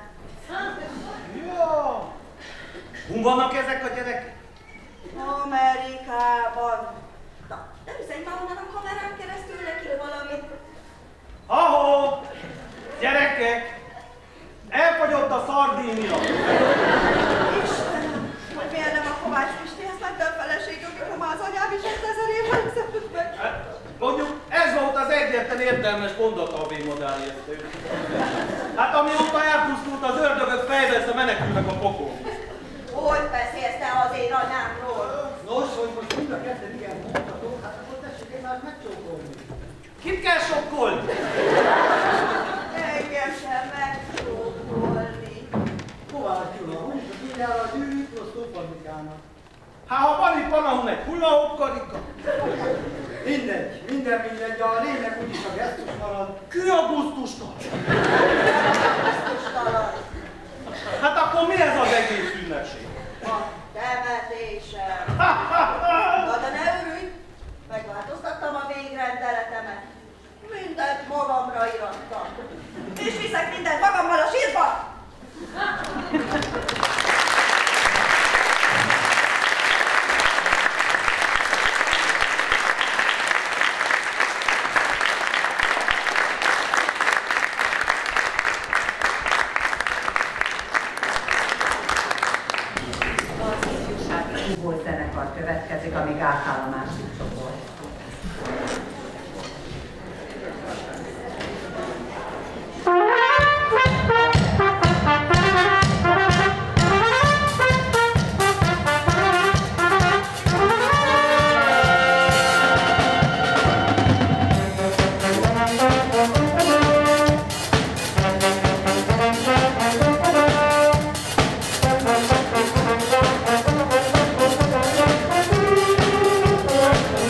Ja. Hol vannak ezek a gyerekek? Amerikában. Na, de üzenj már onnan a kamerán keresztül nekik valamit. Ahó! Gyerekek! Elfogyott a szardínia! Istenem, hogy miért nem a Kovács Pistihez lett a feleségem, mikor már az anyám is ezer évvel szedett meg. Hát, mondjuk ez volt az egyetlen értelmes mondata a V-modálliesztő. Hát amióta elpusztult az ördögök fejveszve menekülnek a pokolba. Hogy beszélsz te az én anyámról? Nos, hogy most mind a ketten igen mondhatók, hát akkor tessék egymást megcsókolni. Kit kell sokkolni? Engem sem megcsókolni. Kovács Gyula, mondjuk a tudjára a gyűrűt Prostó Pannikának. Hát ha van itt valahol egy hullahop karika? Mindegy, minden mindegy, a lényeg úgyis a gesztus marad. Ki a gusztustalan? Gusztustalan. Hát akkor mi ez az egész ünnepség? A temetésem. Na de ne örülj, megváltoztattam a végrendeletemet. Mindent magamra irattam. És viszek mindent magammal a sírba! Zenekar következik, amíg átáll a másik csoport. Thank you.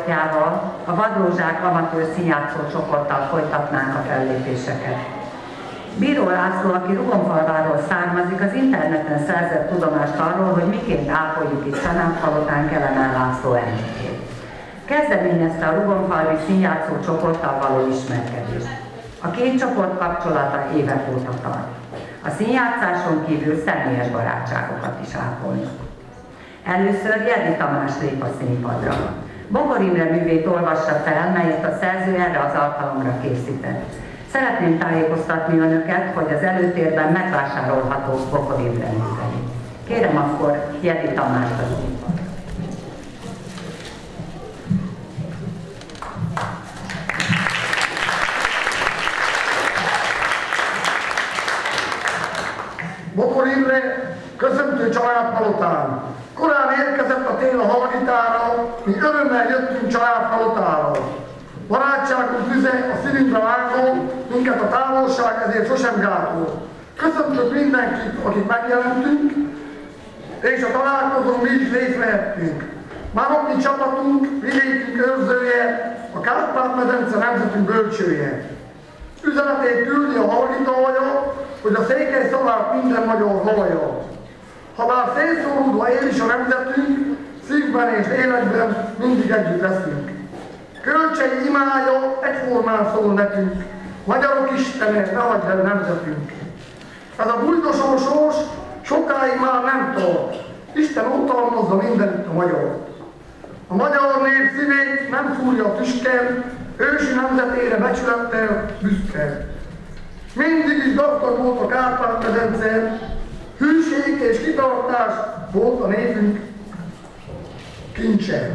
csoportjával, a Vadrózsák amatőr színjátszó csoporttal folytatnánk a fellépéseket. Bíró László, aki Rugonfalváról származik, az interneten szerzett tudomást arról, hogy miként ápoljuk itt Csanád-palotán Kelemen László emlékét. Kezdeményezte a Rugonfalvi színjátszó csoporttal való ismerkedést. A két csoport kapcsolata évek óta tart. A színjátszáson kívül személyes barátságokat is ápolnak. Először Jeddi Tamás lép a színpadra. Bokor Imre művét olvassa fel, melyet a szerző erre az alkalomra készített. Szeretném tájékoztatni önöket, hogy az előtérben megvásárolható Bokor Imre művei. Kérem akkor Jeddi Tamást a színpadra. Bokor Imre, köszöntő Csanád-palotán. Korán érkezett a tél a hallgitára, mi örömmel jöttünk Csanád-palotára. Barátságunk tüze a szívünkbe vágó, minket a távolság ezért sosem gátol. Köszöntök mindenkit, akik megjelentünk, és a találkozón mi is részt vehettünk. Már ott mi csapatunk, vidékünk őrzője, a Kárpát-medence nemzetünk bölcsője. Üzenetét küldi a hallgatója, hogy a székely szavát minden magyar hallja. Ha bár szétszóródva él is a nemzetünk, szívben és lélekben mindig együtt leszünk. Kölcsei imája egyformán szól nekünk, magyarok istene, ne hagyj el nemzetünk. Ez a bújdosó sors sokáig már nem tart, Isten oltalmazza mindenütt a magyart. A magyar nép szívét nem fúrja a tüske, ősi nemzetére becsülettel büszke. Mindig is gazdag volt a Kárpát-medence, hűség és kitartás volt a népünk kincse.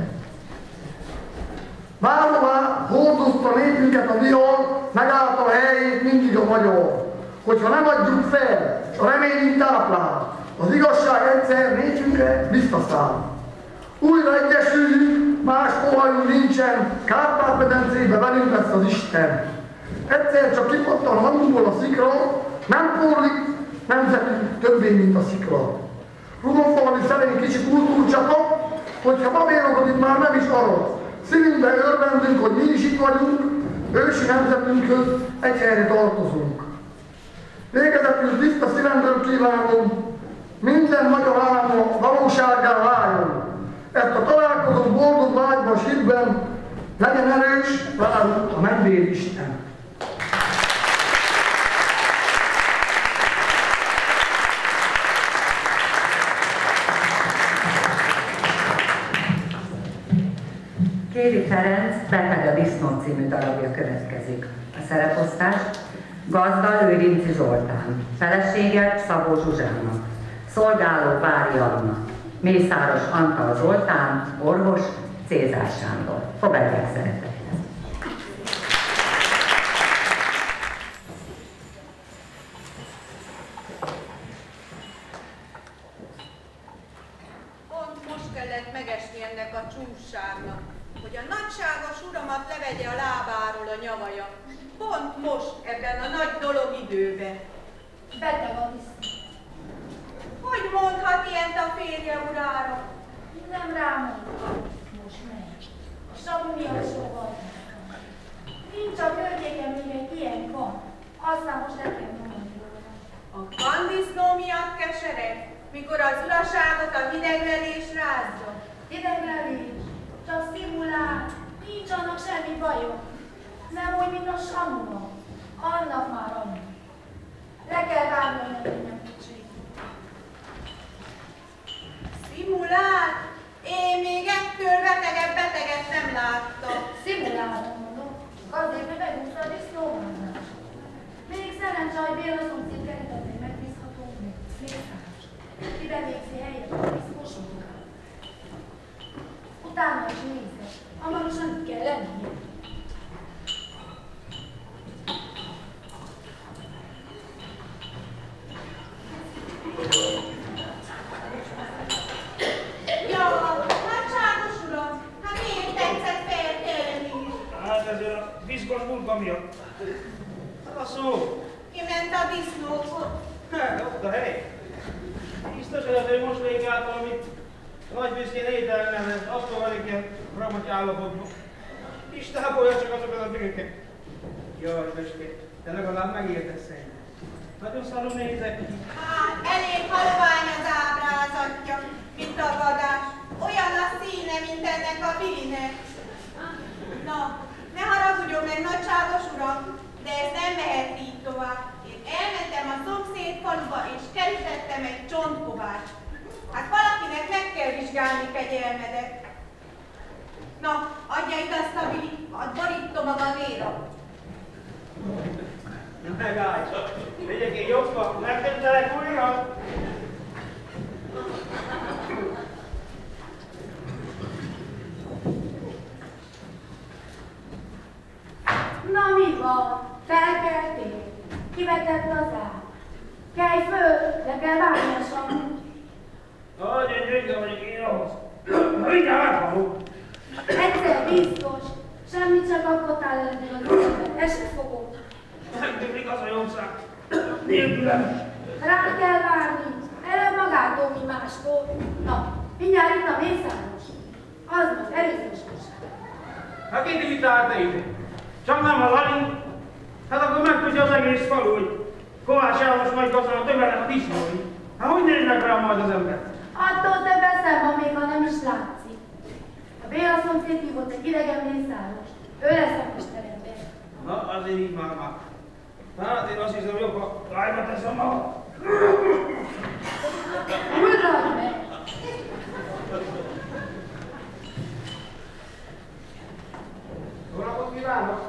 Bárhová hordozta népünket a vihar, megállt a helyét mindig a magyar. Hogyha nem adjuk fel, s a reményünk táplál, az igazság egyszer népünkre visszaszáll. Újra egyesüljünk, más pohajunk nincsen, Kárpát-medencébe velünk lesz az Isten. Egyszer csak kipattan hamunkból a szikra, nem porlik nemzetünk többé, mint a szikra. Rugonfalvi szerény kicsi kultúrcsapat, hogyha babérokat itt már nem is arad. Szívünkben örvendünk, hogy mi is itt vagyunk, ősi nemzetünkhöz egy helyre tartozunk. Végezetül tiszta szívemből kívánom, minden magyar álma valósággá váljon. Ezt a találkozó boldog vágyban, hitben legyen erős, várjuk a mennyvér Isten. Kéri Ferenc Beteg a disznó című darabja következik. A szereposztás gazda Lőrinci Zoltán, felesége Szabó Zsuzsána, szolgáló Vári Anna, Mészáros Antal Zoltán, orvos Cézár Sándor. Fogadják szeretettel! Pont most kellett megesni ennek a csúfságnak, hogy a nagyságos uramat levegye a lábáról a nyavaja. Pont most, ebben a nagy dolog időben. Beteg a disznó. Hogy mondhat ilyent a férje urára? Nem rámondtam. Most megy. A sabu miatt soha. Nincs a környéken még egy ilyen van. Aztán most nekem mondani róla. A kandisznó miatt kesereg, mikor az uraságot a hidegrelés rázza. Hidegrelés? Csak szimulál. Nincs annak semmi bajom. Nem úgy, mint a samunak. Annak már annyi. Le kell várni a neményekítség. Szimulál? Én még ettől betegebb beteget nem láttam. Szimulálom, mondom. Azért, hogy megúszta a disznóvárnál. Még szerencse, hogy Béla szomszéd kerített egy megbízható mészáros. Kibe végzi helyet a disznós munkát. Utána is nézze. Hamarosan kell lennie. Ja, nagyságos uram, hát miért tetszett felkelni? Hát ezért a piszkos munka miatt. A szó. Kiment a disznókhoz. Hát, ott a hely. Biztos, hogy azért most végig át valamit Nagy büszkén ételmezett, azt valamelyik ilyen ramati állapotban. Isten abolja csak azokat a bőket. Jaj, Böskét, te legalább megértesz engem. Nagyon szarul nézek ki. Hát, elég halvány az ábrázatja, mint tagadás. Olyan a színe, mint ennek a Billinek. Na, ne haragudjon meg, nagyságos uram, de ez nem mehet így tovább. Én elmentem a szomszéd faluba, és kerítettem egy csontkovást. Hát valakinek meg kell vizsgálni kegyelmedet. Na, adja itt azt a Billit, hadd borítom magadéra. Megállj csak! Legyek én jobban, megkentelek újra! Na mi van? Felkeltél? Kivetett az át? Kelj föl, le kell várni a Samut. Nagyon gyenge vagyok én ahhoz. Mindjárt meghalok. Egyszer biztos. Semmit csak akkor áll eredni az életben. Ezt se fogom. Megdöglik az a jószág. Nélkülem. Rá kell várni. Előbb magától, mi máskor. Na, mindjárt itt a mészáros. Az most előzős most. Hát két itt állt ne ide. Csak nem a Lali. Hát akkor megtudja az egész falu, hogy Kovács János majd gazdának többelek a disznói. Hát hogy néznek rá majd az ember? Attól több eszembe, még ha nem is látszik. A Béla szomszéd hívott egy idegen mészáros. Ő lesz a mesterember. Na, azért így már már. Hát én azt hiszem, jobb a rájba teszem magam. Uradj meg! Jó napot kívánok!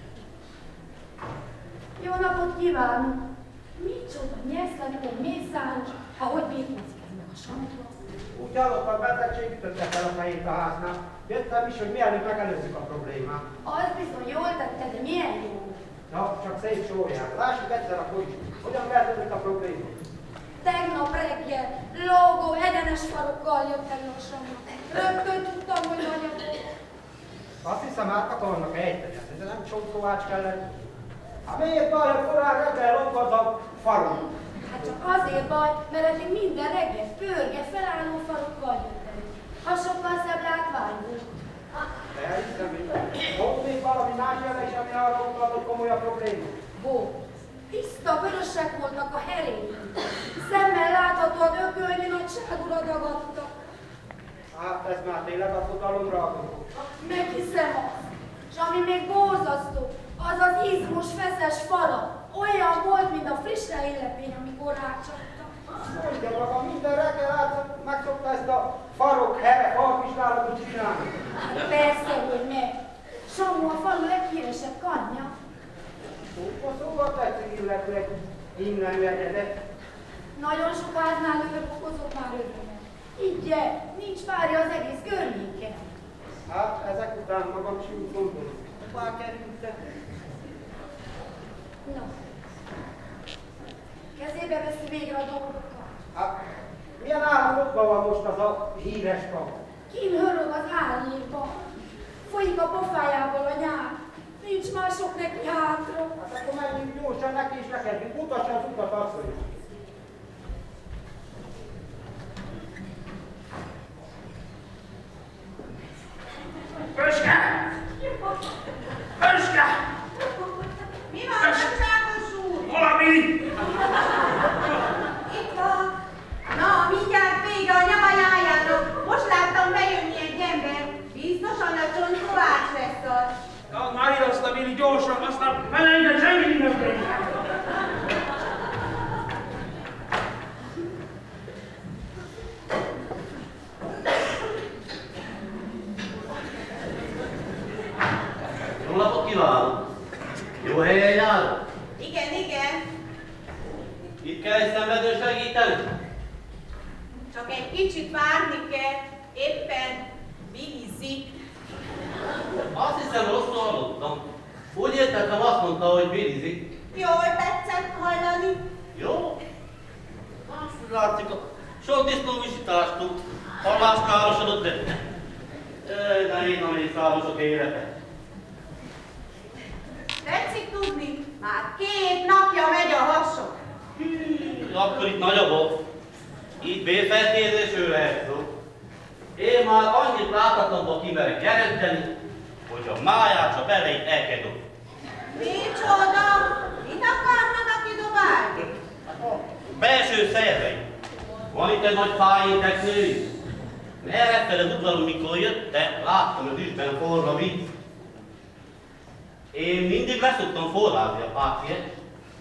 Jó napot kívánok! Micsoda nyeszletlen mészáros, ha hogy birkózik ez meg a Samutba. Úgy hallottam, betegség ütötte fel a fejét a háznál. Jöttem is, hogy mielőtt megelőzzük a problémát. Az bizony jól tette, de milyen jó. Na, csak szép sóját. Lássuk egyszer akkor is. Hogyan kezdődik a probléma? Tegnap reggel lógó, egyenes farokkal jött elő a Samut. Rögtön tudtam, hogy nagy a volt. Azt hiszem, át akarnak ejteni, de nem Csontkovács kellene. Hát miért baj, hogy korán reggel lógod a faron? Hát csak azért baj, mert eddig minden reggel pörge, felálló farokkal jött elő. Ha sokkal szebb látvány volt. De elhiszem, hogy volt még valami más jelés, ami arra utal, hogy komoly a probléma. Volt. Tiszta vörösek voltak a herény. Szemmel láthatóan ökölnyi nagyságúra dagadtak. Hát ez már tényleg a fogalomra adott. Meghiszem azt. És ami még borzasztó, az az izmos, feszes fala. Olyan volt, mint a friss leillepény, amikor rácsaptak. Mondja maga, minden reggel át megszokta ezt a farok, here, farkistálatot csinálni. Hát persze, hogy meg. Samu a falu leghíresebb kanyja. Szóval szóval tetszik illetőleg innen jöheted. Nagyon sok háznál őrök okozott már örömet. Így, nincs párja az egész környéken. Hát ezek után magam is úgy gondolom. Hová kerültek? Na. Kezébe veszi végre a dolgokat. Hát, milyen állapotban van most az a híres pap? Kín hörög az árnyékban. Folyik a pofájából a nyár. Nincs mások neki hátra. Hát akkor menjünk gyorsan neki is nekedjünk. Mutassa az utat asszony. Pöske! Pöske! Mi van, nagyságos úr? Hol a Billi? Itt van. Na, mindjárt vége a nyavajájának. Most láttam bejönni egy ember. Biztosan a Csontkovács lesz az. Na, már ide azt a Billi gyorsan, aztán menjen, senki nem kell. Jó napot kívánok! Jó helyen járok? Igen, igen. Itt kell egy szenvedő segíteni? Csak egy kicsit várni kell. Éppen bilizik. Azt hiszem, rosszul hallottam. Úgy értettem, azt mondta, hogy bilizik. Jól tetszett hallani? Jó? Azt látszik, a sok disznó visítástól hallás károsodott benne. Ej, de én a mészárosok élete. Tetszik tudni? Már két napja megy a hasom. Hű, akkor itt nagy a bok. Itt bérfeltézésről lehet szó. Én már annyit láthatatlanba kimerek jelenteni, hogy a máját csak elejét el kell dobni. Micsoda? Mit akarnak kidobálni? Belső szervei. Van itt egy nagy fájétek nő. Errefele az udvaron, mikor jöttek, láttam az ügyben forra víz. Én mindig leszoktam forrázni a páciens.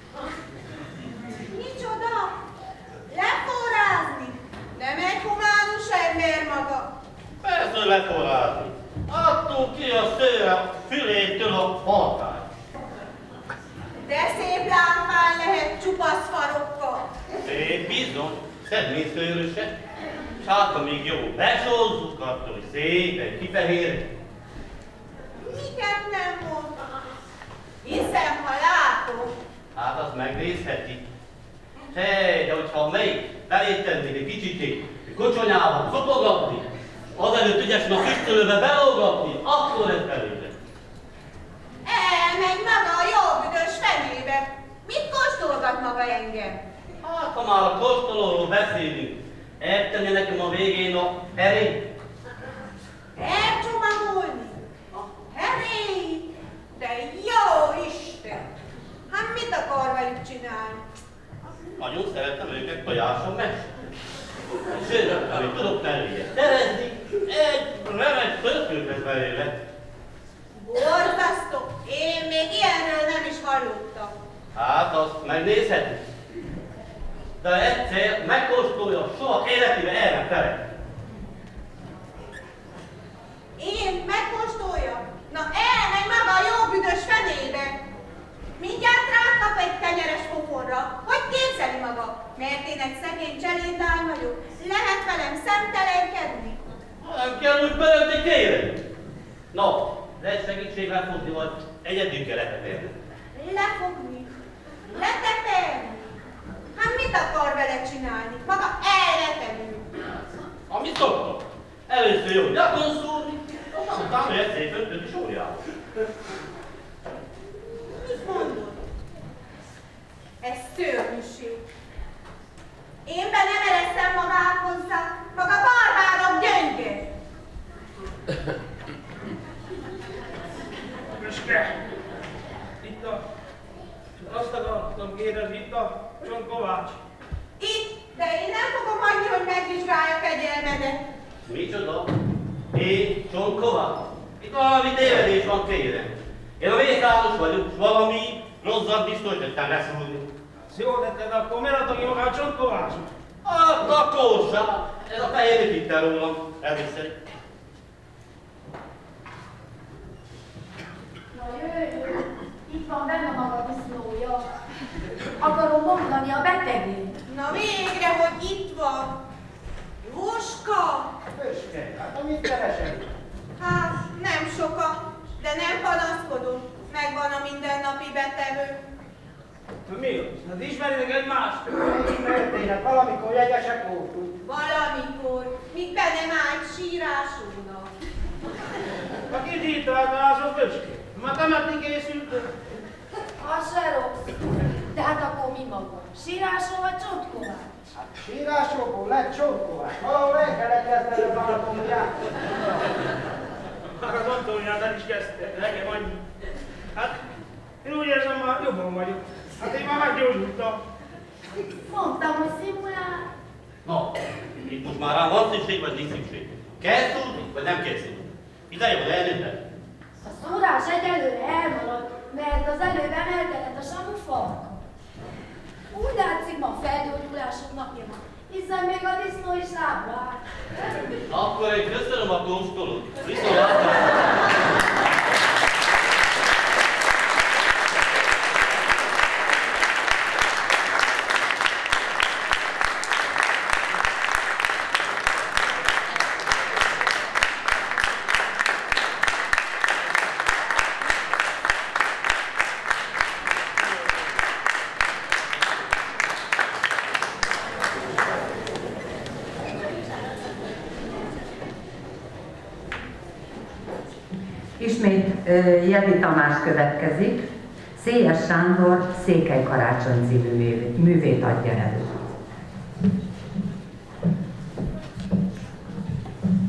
Micsoda? Leforrázni? Nem egy humánus ember maga. Persze leforrázni. Attól ki a szőre a fülétől a farkány. De szép lámpán lehet csupasz farokkal. Szép bizony, szedményszőröse. S hát, ha még jó, besózzuk attól, hogy szépen kifehér. Miket nem mondtam? Hiszem, ha látom. Hát azt megnézheti. Hely, de hogyha melyik belét tennék egy kicsit, egy kocsonyával szopogatni, azelőtt ügyesen a füstölőbe belógatni, akkor ez belőle. Elmegy maga a jó büdös fenébe. Mit kóstolgat maga engem? Hát, ha már a kóstolóról beszélünk, eltenni nekem a végén a herény? Elcsomagolni? A herény? De jó Isten! Hát mit akar velük csinálni? Nagyon szeretem őket tojáson meg. Sőt, amit tudok melléje terezni, egy remek töltőt lesz belőle. Borzasztó! Én még ilyenről nem is hallottam. Hát azt megnézheti. De egyszer megkóstolja, soha életében el nem felejt. Én megkóstoljam? Na elmegy maga a jó büdös fenébe! Mindjárt rákap egy tenyeres pofonra. Hogy képzeli maga? Mert én egy szegény cselédlány vagyok. Lehet velem szemtelenkedni? Nem kell úgy belőni, kérem. No, lehet segítségvel fogni, vagy egyedül kell leteperni. Lefogni? Leteperni? Hát mit akar vele csinálni? Maga elretemű. Amit szoktam. Először jó nyakon szúrni, aztán utána egy szépen öt is óriába. Mit mondod? Ez szörnyűség. Én be nem eresztem magát hozzá, maga barbárok gyönge. Möske! Itt a... Azt akartam kérdezni, itt a Cson Kovács. Itt, de én nem fogom hagyni, hogy megvizsgálja kegyelmedet. Micsoda? Én Cson Kovács? Itt valami tévedés van, kérem. Én a mészáros vagyok, és valami rosszat biztos tettem leszúrni. Jó tetted, akkor miért adtak ki magát Cson Kovács? Hát a kósság! Ez a fehér itt el rólam. Elviszeli. Na jöjjön, itt van benne maga disznója. Akarom mondani a betegét. Na végre, hogy itt van. Jóska! Möske, hát amit keresed? Hát, nem soka, de nem panaszkodom. Megvan a mindennapi betevő. Mi az? Hát ismeritek egymást? Ismertének, valamikor jegyesek voltunk. Valamikor, míg be nem állt sírásunknak. A kis hítaláltalások Möske. Már temetni készültök. Az se rossz. De hát akkor mi maga? Sírásról vagy Csontkovács? Hát sírásokból lett Csontkovács. Valahol el kellett kezdeni az anatómiát. Már az Antoniát el is kezdte, nekem annyi. Hát, én úgy érzem, már jobban vagyok. Hát én már meggyógyultam. Mondtam, hogy szimulál. No, itt most már rám van szükség, vagy nincs szükség. Kell szúrni, vagy nem kell szúrni. Ide jól elnőttem. A szórás egyelőre elmarad, mert az előbb emelkedett a samu farka. Úgy látszik, ma felgyógyulások napja van, hiszen még a disznó is lábra áll. Akkor én köszönöm a kóstolót. Viszontlátásra. Ismét Jedi Tamás következik, Szélyes Sándor Székely Karácsony című művét adja elő.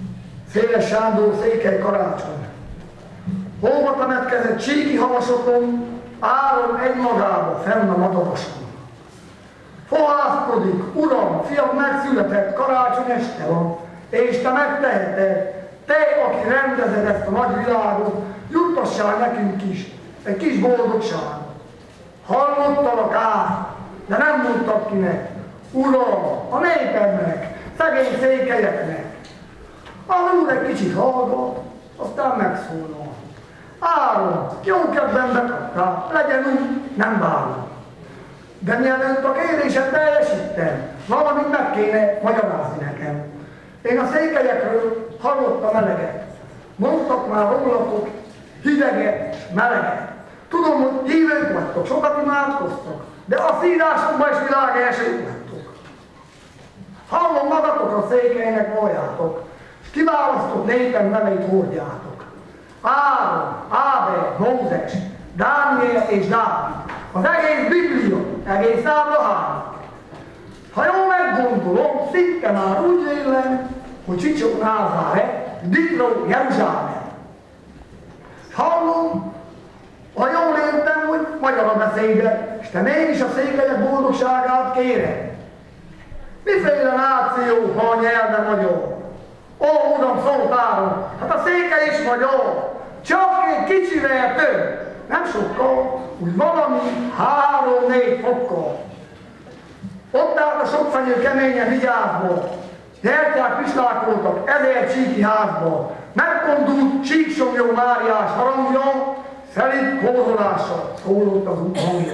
Széles Sándor, Székely Karácsony. Hóba temetkezett síki havasokon, áron egymagába fenn a madarason. Fohászkodik, uram, fiam megszületett, karácsony este van, és te megteheted, te, aki rendezed ezt a nagy világot, juttassál nekünk is egy kis boldogságot. Hallottalak át, de nem mondtak kinek, uram, a népemnek, szegény székelyeknek. Az úr egy kicsit hallgat, aztán megszólal. Áron, jó kedven bekaptál, legyen úgy, nem bánom. De mielőtt a kéréset teljesítem, valamit meg kéne magyarázni nekem. Én a székelyekről hallottam eleget. Mondtak már rólatok hideget, meleget. Tudom, hogy hívők vagytok, sokat imádkoztok, de a szírásokban is világ elsők vagytok. Hallom magatokat székelynek valjátok, és kiválasztott népem neveit hordjátok. Áron, Ábel, Mózes, Dániel és Dávid. Az egész Biblia, egész Ábrahám. Ha jól meggondolom, szinte már úgy vélem, hogy Csicsok Názáret, Ditró Jeruzsálem. Hallom, ha jól értem, hogy magyar a beszéde, és te mégis a székelyek boldogságát kéred. Miféle náció, ha a nyelve magyar? Ó, uram, szólt Áron, hát a székely is magyar, csak egy kicsivel több, nem sokkal, úgy valami három-négy fokkal. Ott állt a sok fenyő keményen vigyázva, gyertyák pislákoltak ezer csíki házba, megkondult Csíksomjó Máriás harangja, szelíd kózolással szólott az út hangja.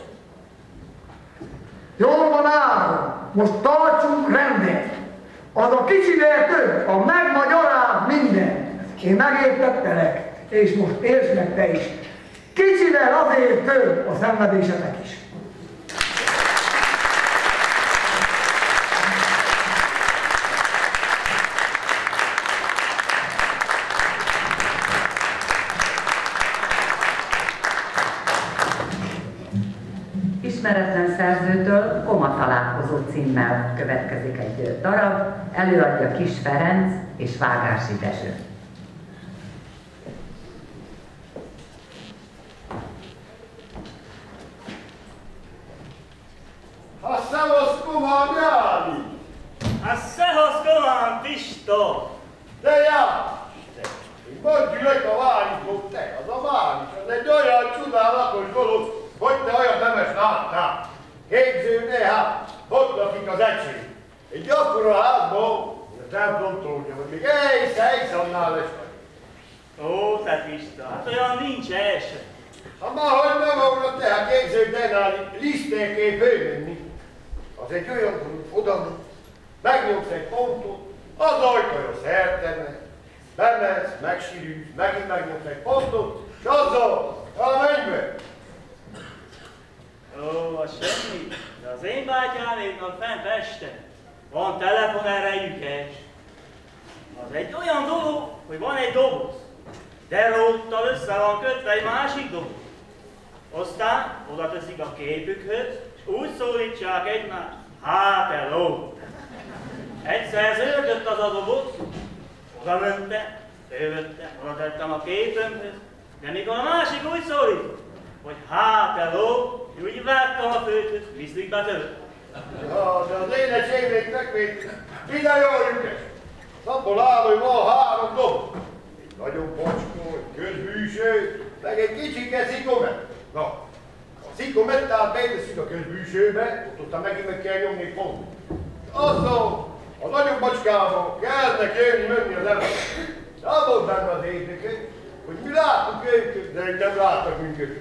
Jól van Áron, most tartsunk rendet. Az a kicsivel több, a megmagyaráz minden. Én megértettelek, és most értsd meg te is. Kicsivel azért több a szenvedésetek is. Ismeretlen szerzőtől Koma találkozó címmel következik egy darab, előadja Kis Ferenc és Vágási Dezső. A szevasz Komán Jáni! A szevasz Komán Pista! De János! Mondj gyűlök a várikok, te, az a várik, az egy olyan csodálatos dolog, hogy te olyan nemes láttál. Képzeld el, hát, ott lakik az egység. Egy akkora házban, hogy a templom trónja, hogy még egyszer annál lesz vagy. Ó, te Pista, hát olyan nincs el se. Ha már hogy nem volna te, hát képzeld el náli, lisztelké fölmenni. Az egy olyan dolog, oda megnyomsz egy pontot, az ajtaja szertene, bemensz, megsírűz, megint megnyomsz egy pontot, és azzal, a mennybe. Ó, az semmi, de az én bátyáméknak fent Pesten van telefonerejükes. Az egy olyan dolog, hogy van egy doboz, de róttal össze van kötve egy másik doboz. Aztán oda teszik a képükhöz, és úgy szólítsák egymást, hát hello! Egyszer zörgött az a doboz, oda mentem, fölvettem, oda tettem a képömhöz, de mikor a másik úgy szólított, hogy hát hello, úgy vágtam a főthöz, viszlikbe tőle. Ja, de az énesévéknek még minden jó ügyes. Abból áll, hogy van három dob. Egy nagyon bocskó, egy közbűső, meg egy kicsike szikomet. Na, a szikomettát beteszik a közbűsőbe, ott ott megint meg kell nyomni egy pontot. Azzal a nagyobb bocskában kezdnek jönni-menni az emberek. De abban benne az érdekes, hogy mi láttuk őket, de ők nem láttak minket.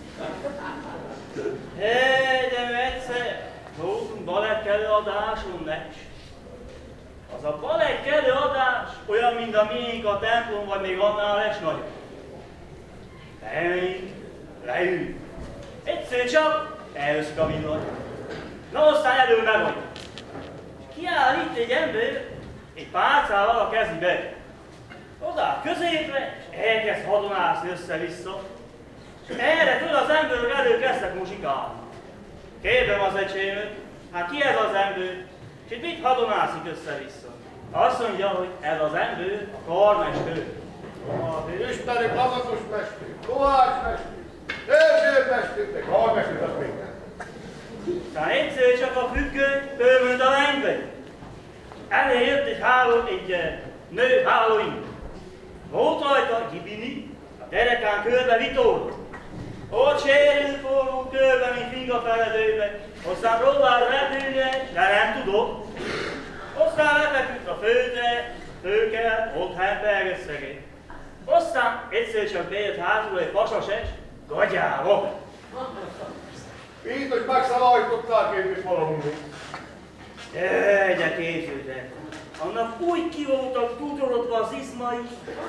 Hé, de egyszer voltunk balett előadáson, ne is. Az a balett előadás olyan, mint a miénk a templom, vagy még annál lesz nagyobb. Leüljünk, leüljünk. Egyszer csak elveszik a villany. Na aztán elő megoldjuk. És kiáll itt egy ember, egy pálcával a kezibe. Oda középre, és elkezd hadonászni össze-vissza. És erre föl az emberek előkezdtek muzsikálni. Kérdem az ecsémet, hát ki ez az ember? És itt mit hadonászik össze-vissza? Azt mondja, hogy ez az ember a karmester. Az isteni lavatos mester, kovács mester, érzőmester, de karmester az még nem. Aztán egyszer csak a függöny fölment a ember. Elé jött egy háló, egy uh, nő hálóink. Volt rajta Gibini, a derekán körbe vitorla. Ott sérült forró körbe, mint finga feledőbe. Aztán próbált repülni, de nem tudott. Aztán lefeküdt a földre, fölkelt, ott hempelgett szegény. Aztán egyszer csak bejött hátul egy pasases, gagyával. Így, hogy megszalajtották én is valamit. Jaj, de képződek. Annak úgy ki voltak tudorodva az izmai.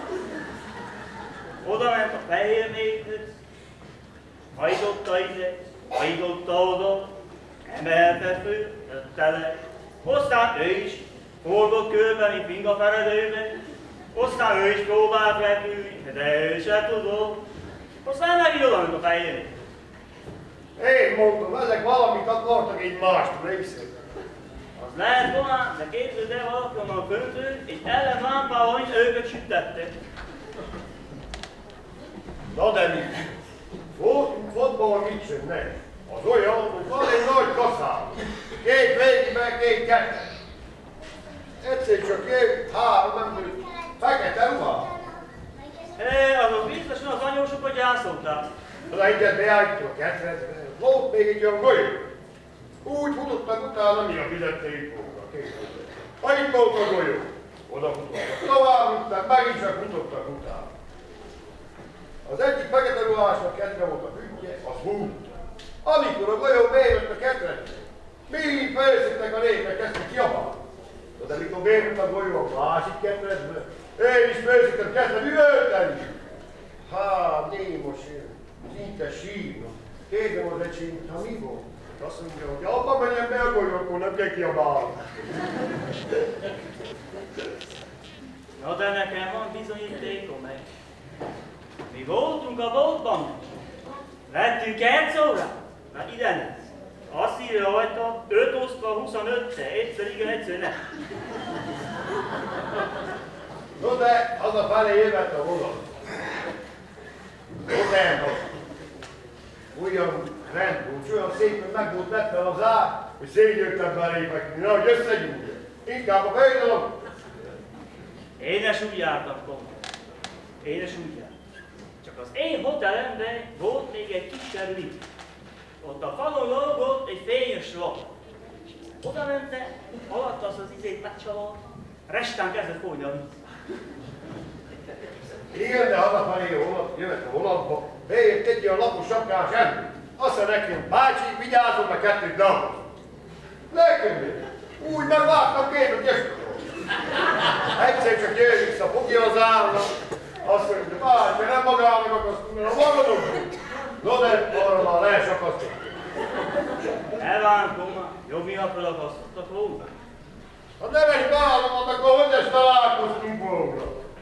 Oda ment a fehér néphez, hajtotta ide, hajtotta oda, emelte föl, ötte le. Aztán ő is forgott körbe, mint fingaferedőbe. Aztán ő is próbált repülni, de ő se tudott. Aztán megint oda ment a fehér nép. Én mondom, ezek valamit akartak egy mást részét. Az lehet volna, de képzeld el, valaki a föntől egy ellenlámpával őket sütette. Na de mi? Voltunk fotball meccsen, nem? Az olyan, hogy van egy nagy kaszám. Két végigben, két kettő. Egyszer csak két, három, nem tudom, fekete ruha. Hé, azok biztosan az anyósokat gyászolták. Az egyet beállítva a ketrecbe. Volt még egy olyan golyó. Úgy futottak utána, mi a fizették volna. Ha itt volt a golyó, oda futottak. Tovább után, megint csak futottak utána. Az egyik fekete ruhásnak kedve volt a függye, az hútt. Amikor a golyó bejött a ketrecbe, mind felszítettek a népek, kezdtek kiabálni. De mikor bejött a golyó a másik ketrecbe, én is felszítettem, kezdtem üvölteni. Há, némos én, szinte sírnak. Kérdem az egység, ha mi volt? Azt mondja, hogy abba menjen be a golyó, akkor nem kell kiabálni. Na de nekem van bizonyítékom meg. Mi voltunk a boltban. Vettünk egy órát. Na ide nézz. Azt írja rajta, öt osztva huszonöt-szer. Egyszer igen, egyszer nem. No de, az a felé jövet a vonat. No de, olyan rendbúcs, olyan szépen meg volt vetve az ár, hogy szégyöltem belépekni, nehogy összegyújja. Inkább a fejlődöm. Énes úgy jártam, komolyan. Énes úgy jártam. Csak az én hotelemben volt még egy kisebb lift. Ott a falon lógott egy fényes lap. Oda mente, alatt az az izét megcsavarta, restán kezdett folyni a víz. Igen, de hazafelé jövet a vonatba, bejött egy olyan lapos sapkás ember. Azt mondja nekem, bácsi, vigyázzon, meg kettőt dolgozni. Nekem úgy megvártam két, hogy jössz. Egyszer csak jön vissza, fogja az állat. Azt mondja, bácsi, nem magának akarsz tudni, a magadok. No de, arra már lehet akasztani. Elvánkom már, jobb miatt felakasztottak volna. Ha neves beállamat, akkor hogy ezt találkoztunk volna?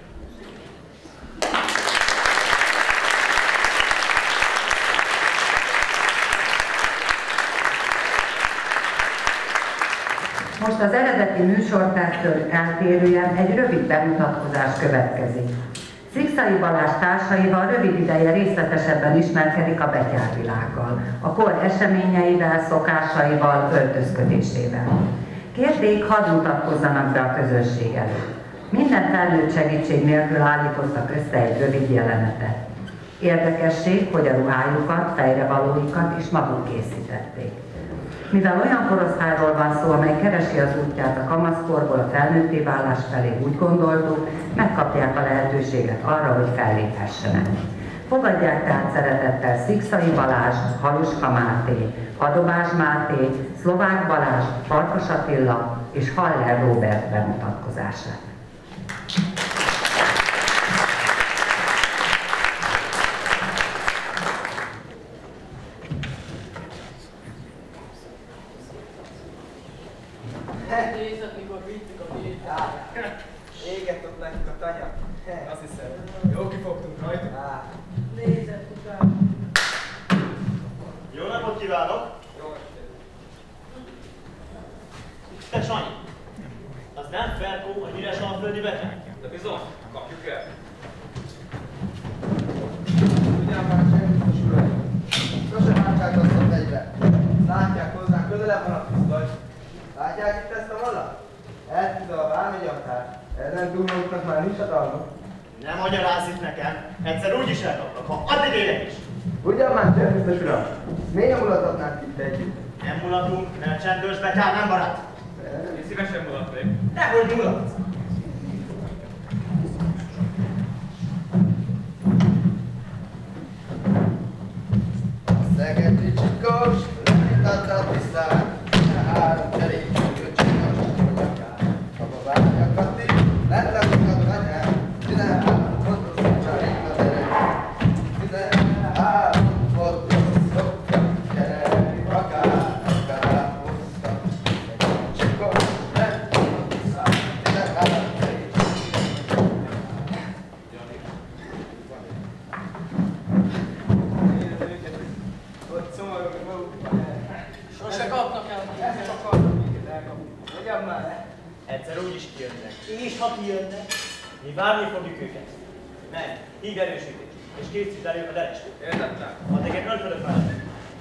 Most az eredeti műsortervtől eltérően egy rövid bemutatkozás következik. Szikszai Balázs társaival rövid ideje részletesebben ismerkedik a betyárvilággal, a kor eseményeivel, szokásaival, öltözködésével. Kérték, hadd mutatkozzanak be a közönség előtt. Minden felnőtt segítség nélkül állítottak össze egy rövid jelenetet. Érdekesség, hogy a ruhájukat, fejrevalóikat is maguk készítették. Mivel olyan korosztályról van szó, amely keresi az útját a kamaszkorból a felnőtté válás felé, úgy gondoltuk, megkapják a lehetőséget arra, hogy felléphessenek. Fogadják tehát szeretettel Szikszai Balázs, Haluska Máté, Hadobás Máté, Szlovák Balázs, Farkas Attila és Haller Róbert bemutatkozását. Nézd, mikor vittük a bilitát. Éget ott nekünk a tanya. Azt hiszem, jó kifogtunk rajta. Nézd utána. Jó napot kívánok! Jó estét. Te Sanyi, az nem felkó, hogy alföldi betyár. De bizony, kapjuk el. Ugyan már sem biztos uraim. Sose hátják azt a fegyvert. Látják hozzánk, közelebb van a pisztoly. Látják itt ezt a valat? Ez tud a vármegyantár. Ezen túlóknak már nincs hatalma. Nem magyarázz itt nekem. Egyszer úgy is elkaplak, ha addig élek is. Ugyan már sem biztos uram. Miért nem mulathatnánk itt együtt? Nem mulatunk, mert csendős betyár nem barát. Én szívesen mulatnék. Nehogy mulatsz. Szegedi csikos, lemítatta a tisztát, a három kerékű csikos, csonyakát. Abba vágyak Kati, letlakokat anyát, tizenhárom fontos csarik a derek. Tizenhárom fontos szoktak kerelni, akár, akár hoztak. Csikos, lemítatta a tisztát, tizenhárom kerékű. Sose kapnak el, ezt csak akarnak minket elkapni. Hogyan már? Egyszer úgy is kijönnek. És ha kijönnek, mi várni fogjuk őket. Menj, hív erősítés, és készítsd elő a derest. Értettem. Addig egy ölfölött mellett.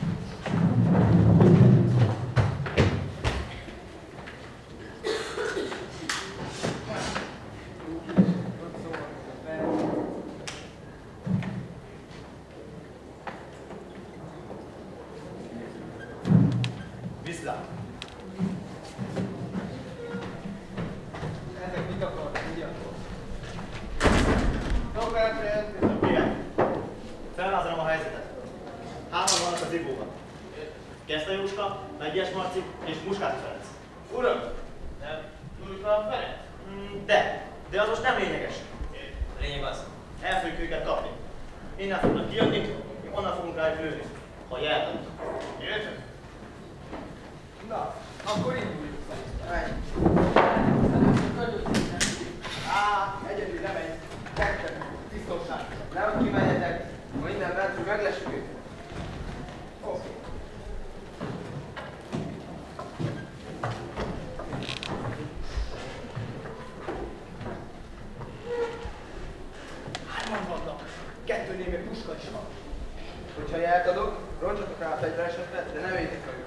Viszlát! Ezek mit akarnak, ugye? Igen. Felvázolom a helyzetet. Hárman vannak az ivóban. Keszthely Jóska, Megyes Marci és Muskáti Ferenc. Uram, nem tudjuk a Ferenc? Mm, De, de az most nem lényeges. Lényeg az. El fogjuk őket kapni. Innen fognak kijönni, onnan fogunk rájuk lőni. Ha jelent. Érted? Na, akkor induljuk szerintem. Á, egyedül nem megy. Megtenni, biztonság. Nem kimenjetek, ha innen bentről meglessük őket. Oké. Hárman vannak. Kettőnél még puska is van. Hogyha jelt adok, roncsatok rá a fegyveresetre, de ne védjék meg őket.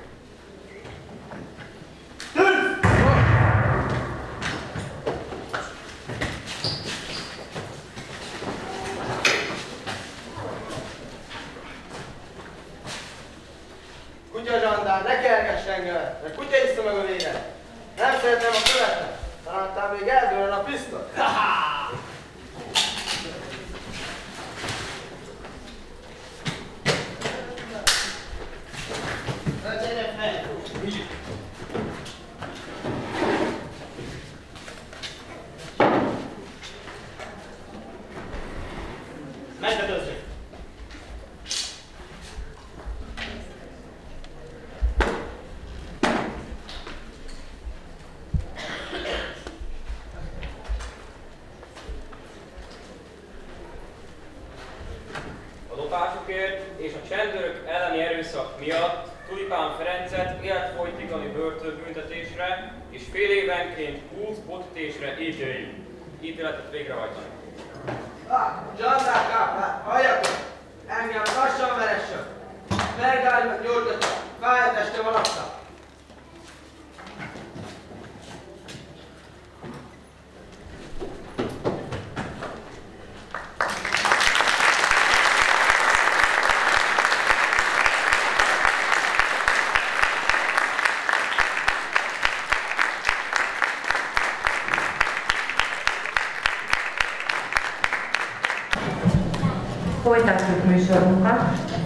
Kutya zsandár, ne kergess engem, mert kutya iszta meg a véget. Nem szeretem a követet, talán még eldőlen a pisztoly. Megkötözzük! A lopásokért és a csendőrök elleni erőszak miatt Tulipán Ferencet életfogytiglani börtönbüntetésre és fél évenként húsz botítésre ítéljük. Ítéletet végrehajtani. Ah, zsandár káplát, halljatok! Engem lassan veressen! Mergályomat nyújtottak, fáj a testem alapta! Folytatjuk műsorunkat.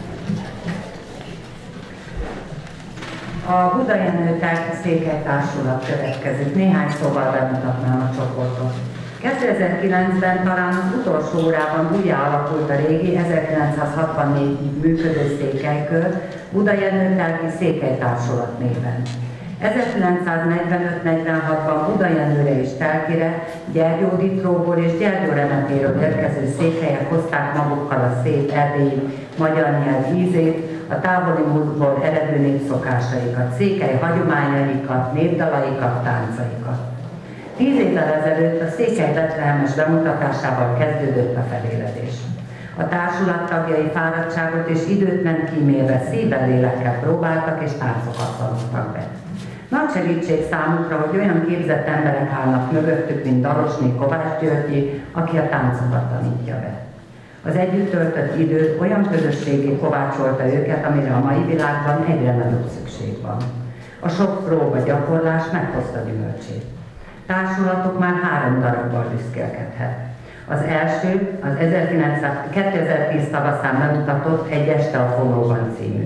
A Buda Jenő Tárki Székely Társulat következik. Néhány szóval bemutatnám a csoportot. kétezer-kilencben talán az utolsó órában újjá alakult a régi ezerkilencszázhatvannégyig működő székelykör Buda Jenő Tárki Székely Társulat néven. ezerkilencszáznegyvenöt negyvenhatban Buda Jenőre és Tárkire, Gyergyó Ditróból és Gyergyó Remetéről érkező székhelyek hozták magukkal a szép erdélyi magyar nyelv ízét, a távoli múltból eredő népszokásaikat, székely hagyományaikat, népdalaikat, táncaikat. Tíz évvel ezelőtt a Székely Betlehemes bemutatásával kezdődött a feléledés. A társulat tagjai fáradtságot és időt ment kímélve szívvel, lélekkel próbáltak és táncokat tanultak be. Nagy segítség számukra, hogy olyan képzett emberek állnak mögöttük, mint Darosné Kovács Györgyi, aki a táncokat tanítja be. Az együtt töltött idő olyan közösségé kovácsolta őket, amire a mai világban egyre nagyobb szükség van. A sok próba gyakorlás meghozta gyümölcsét. Társulatok már három darabban büszkélkedhet. Az első az kétezer-tíz tavaszán bemutatott Egy este a Fonóban című.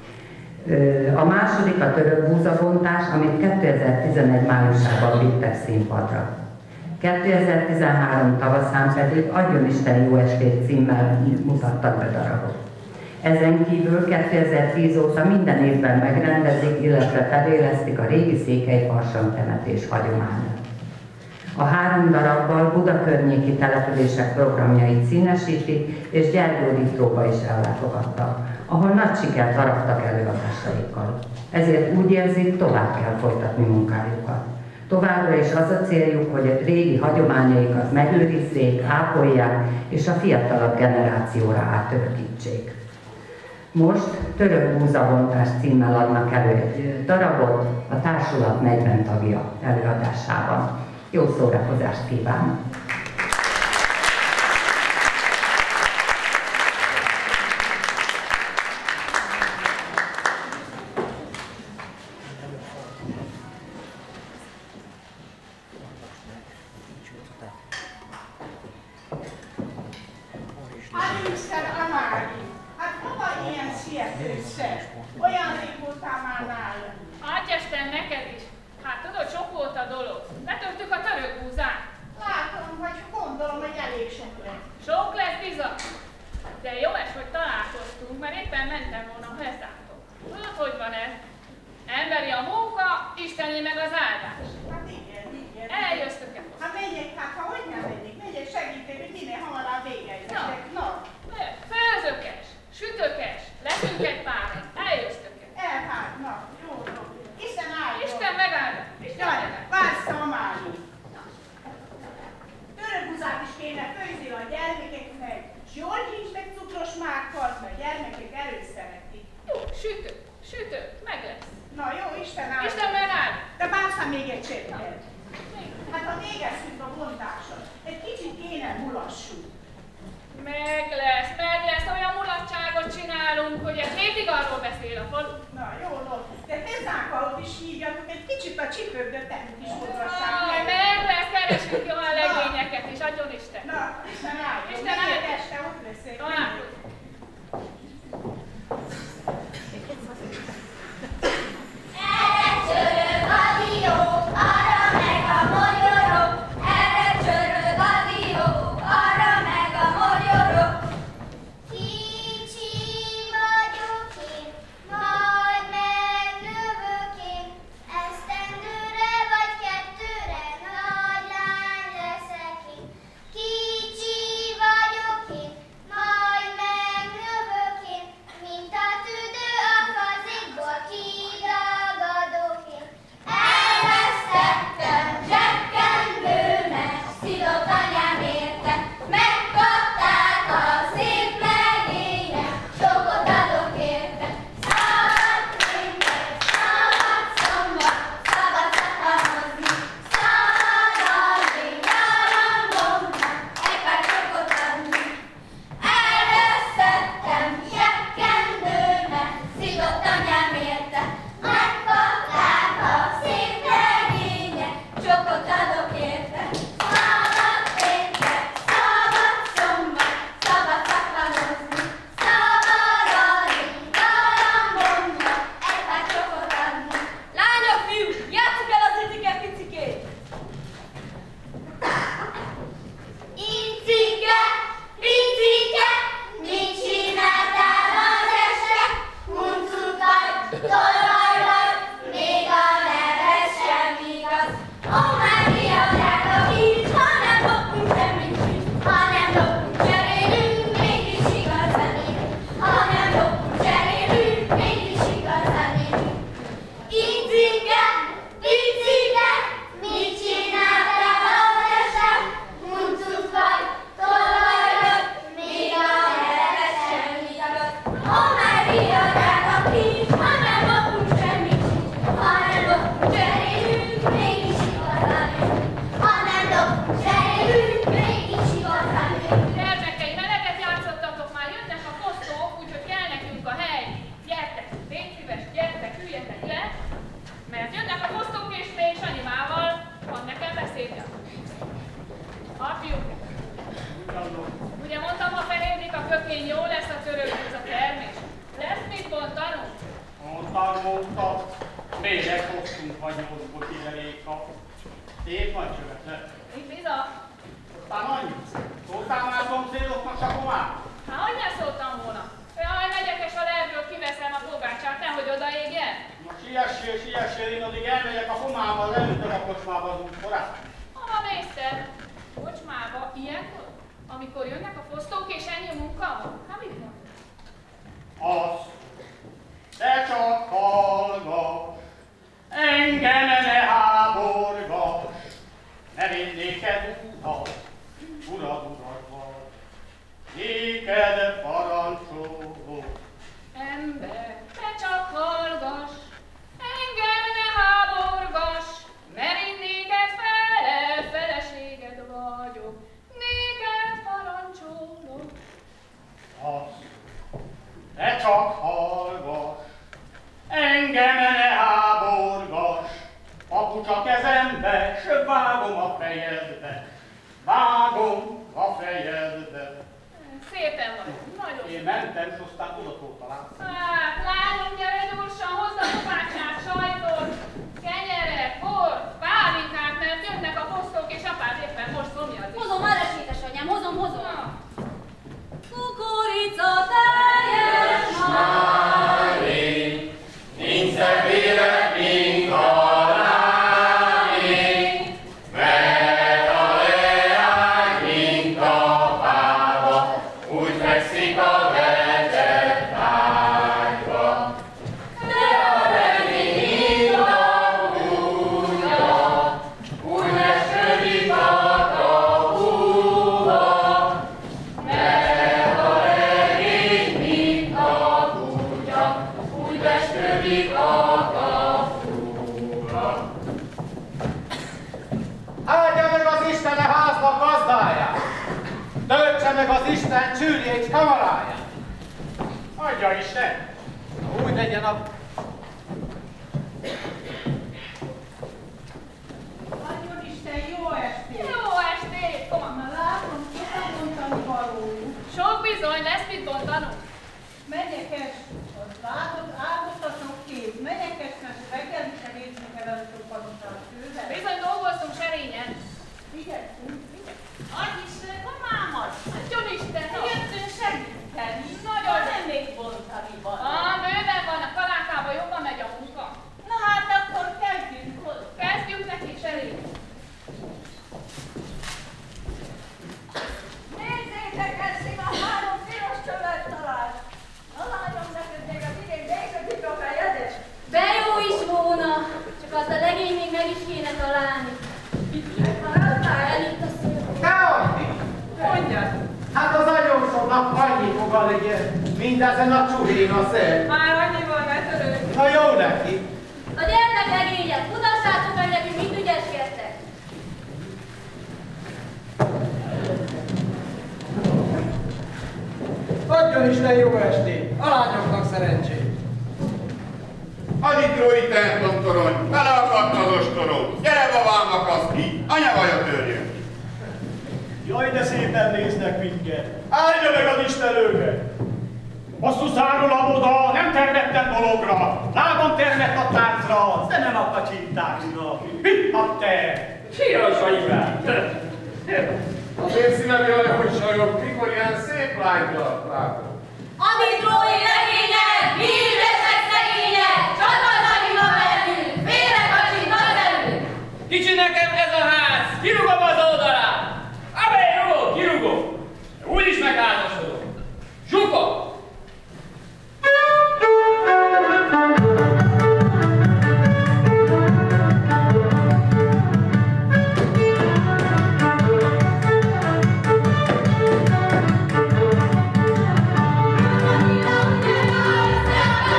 A második a török búzabontás, amit kétezer-tizenegy májusában vittek színpadra. kétezer-tizenhárom tavaszán pedig Adjon Isten jó estét címmel mutattak be darabot. Ezen kívül kétezer-tíz óta minden évben megrendezik, illetve felélesztik a régi székelyfarsang temetés hagyományát. A három darabbal Buda környéki települések programjait színesítik, és Gyergyódítóba is ellátogattak, ahol nagy sikert arattak előadásaikkal. Ezért úgy érzik, tovább kell folytatni munkájukat. Továbbra is az a céljuk, hogy a régi hagyományaikat megőrizzék, ápolják, és a fiatalabb generációra átörökítsék. Most Török búzabontás címmel adnak elő egy darabot a társulat negyven tagja előadásában. Jó szórakozást kívánok! Picike, picike, mit csináltál Cserélünk, mégis igazán jön. Ha nem dob, cserélünk, mégis igazán jön. Gyermekei, meleget játszottatok már, jönnek a fosztók, úgyhogy kell nekünk a hely. Gyertek, légy szíves, gyertek, üljetek le, mert jönnek a fosztók és még Sanyimával van nekem beszédje. Apjuk, ugye mondtam, ha felédik a kökény, jó lesz a törőhúz a termés. Lesz mit bontanunk? Mondtad, mondtad. Mélek hoztunk vagy nyolc botideréka. Szép nagy csövet lett. Mit biza? Aztán annyit. Szóltál már szomszédoknak csak már? Hát, hogy ne szóltam volna? Jaj, megyek és a lerből kiveszem a fogácsát, nehogy odaégjen. Na siessél, siessél, én addig elmegyek a homával, leütöm a kocsmába az útkorát. Hova mész te? Kocsmába? Ilyenkor? Amikor jönnek a fosztók és ennyi munka van? Hát mit mondod? Az. De csak hallgass, engem ne háborgass, ne vinni néked utat, urad, urad vagy, néked parancsolok. Ember, te csak hallgass, engem ne háborgass, mert én néked fele, feleséged vagyok, néked parancsolok. Az. De csak hallgass, engem ne háborgass, papucs a kezembe, s vágom a fejedbe, vágom a fejedbe. Szépen vagy, nagyon Én mentem, és aztán tudatot találsz. Hát, lányom, gyere gyorsan, hozd a kopácsát, sajtot, kenyeret, bort, pálinkát, mert jönnek a fosztók, és apád éppen most szomjazik. Hozom, arra édesanyám, hozom, hozom. Kukorica teljes Mári, nincs szebb élet, mint halálni, mert a leány, mint a páva, úgy fekszik a vetett ágyba. De a remény, mint a kutya, úgy esődik a kapuba, mert a regény, mint a kutya, úgy esődik a kapuba. Áldja meg az Isten a háznak gazdáját! Töltse meg az Isten csűrjét kamaráját! Adja Isten! Úgy legyen a... Adjon Isten, jó estét! Jó estét! Koma! Már látom, sokat mondani valójuk. Sok bizony, lesz mit bontanunk. Megyekes, az látod, áldozatok kép. Megyekes, mert reggel is segíteni kell előttük padotál fővel. Bizony dolgoztunk serényen. Figyeltünk. Adj Isten, mamámat! Adjon Isten! Jöttünk segíteni. Nagyon. Nem még bontani van. Ah, bőven van, a kalákában jobban megy a munka. Na hát akkor kezdjünk hozzá. Kezdjünk neki serény. Nézzétek, eszik a három piros csövet talált. Na lányom, neked még az idén végződik a fejedet. De jó is volna, csak azt a legény még meg is kéne találni. Maradtál? Elitt a szél. Te Andi! Mondjad. Hát az anyósodnak annyi foga legyen, mindezen a csuhén a szél. Már annyival ne törődj. Na jó neki! A gyertek legények, mutassátok meg nekünk, mit ügyeskedtek. Adjon Isten jó estét! A lányoknak szerencsét! Aditrói templom torony, beleakadt az ostorom. Gyere babám, akasz ki, anya vaja törjön. Jaj, de szépen néznek minket! Áldja meg az Isten őket! Hosszú szárul a moda, nem termettem dologra, lábam termett a táncra, szemem a kacsintásra. Mit ad te? Síros vagy rá! Az én szívem jól, hogy sajog, mikor ilyen szép lányt látom. Aditrói legények, hírvesek szegények, csatazanyiba velünk, félek a csintat velünk. Kicsi nekem ez a ház, kirúgom az oldalát! Amely rúgom, kirúgom! Úgyis megházasodom! Zsukok! Thank you.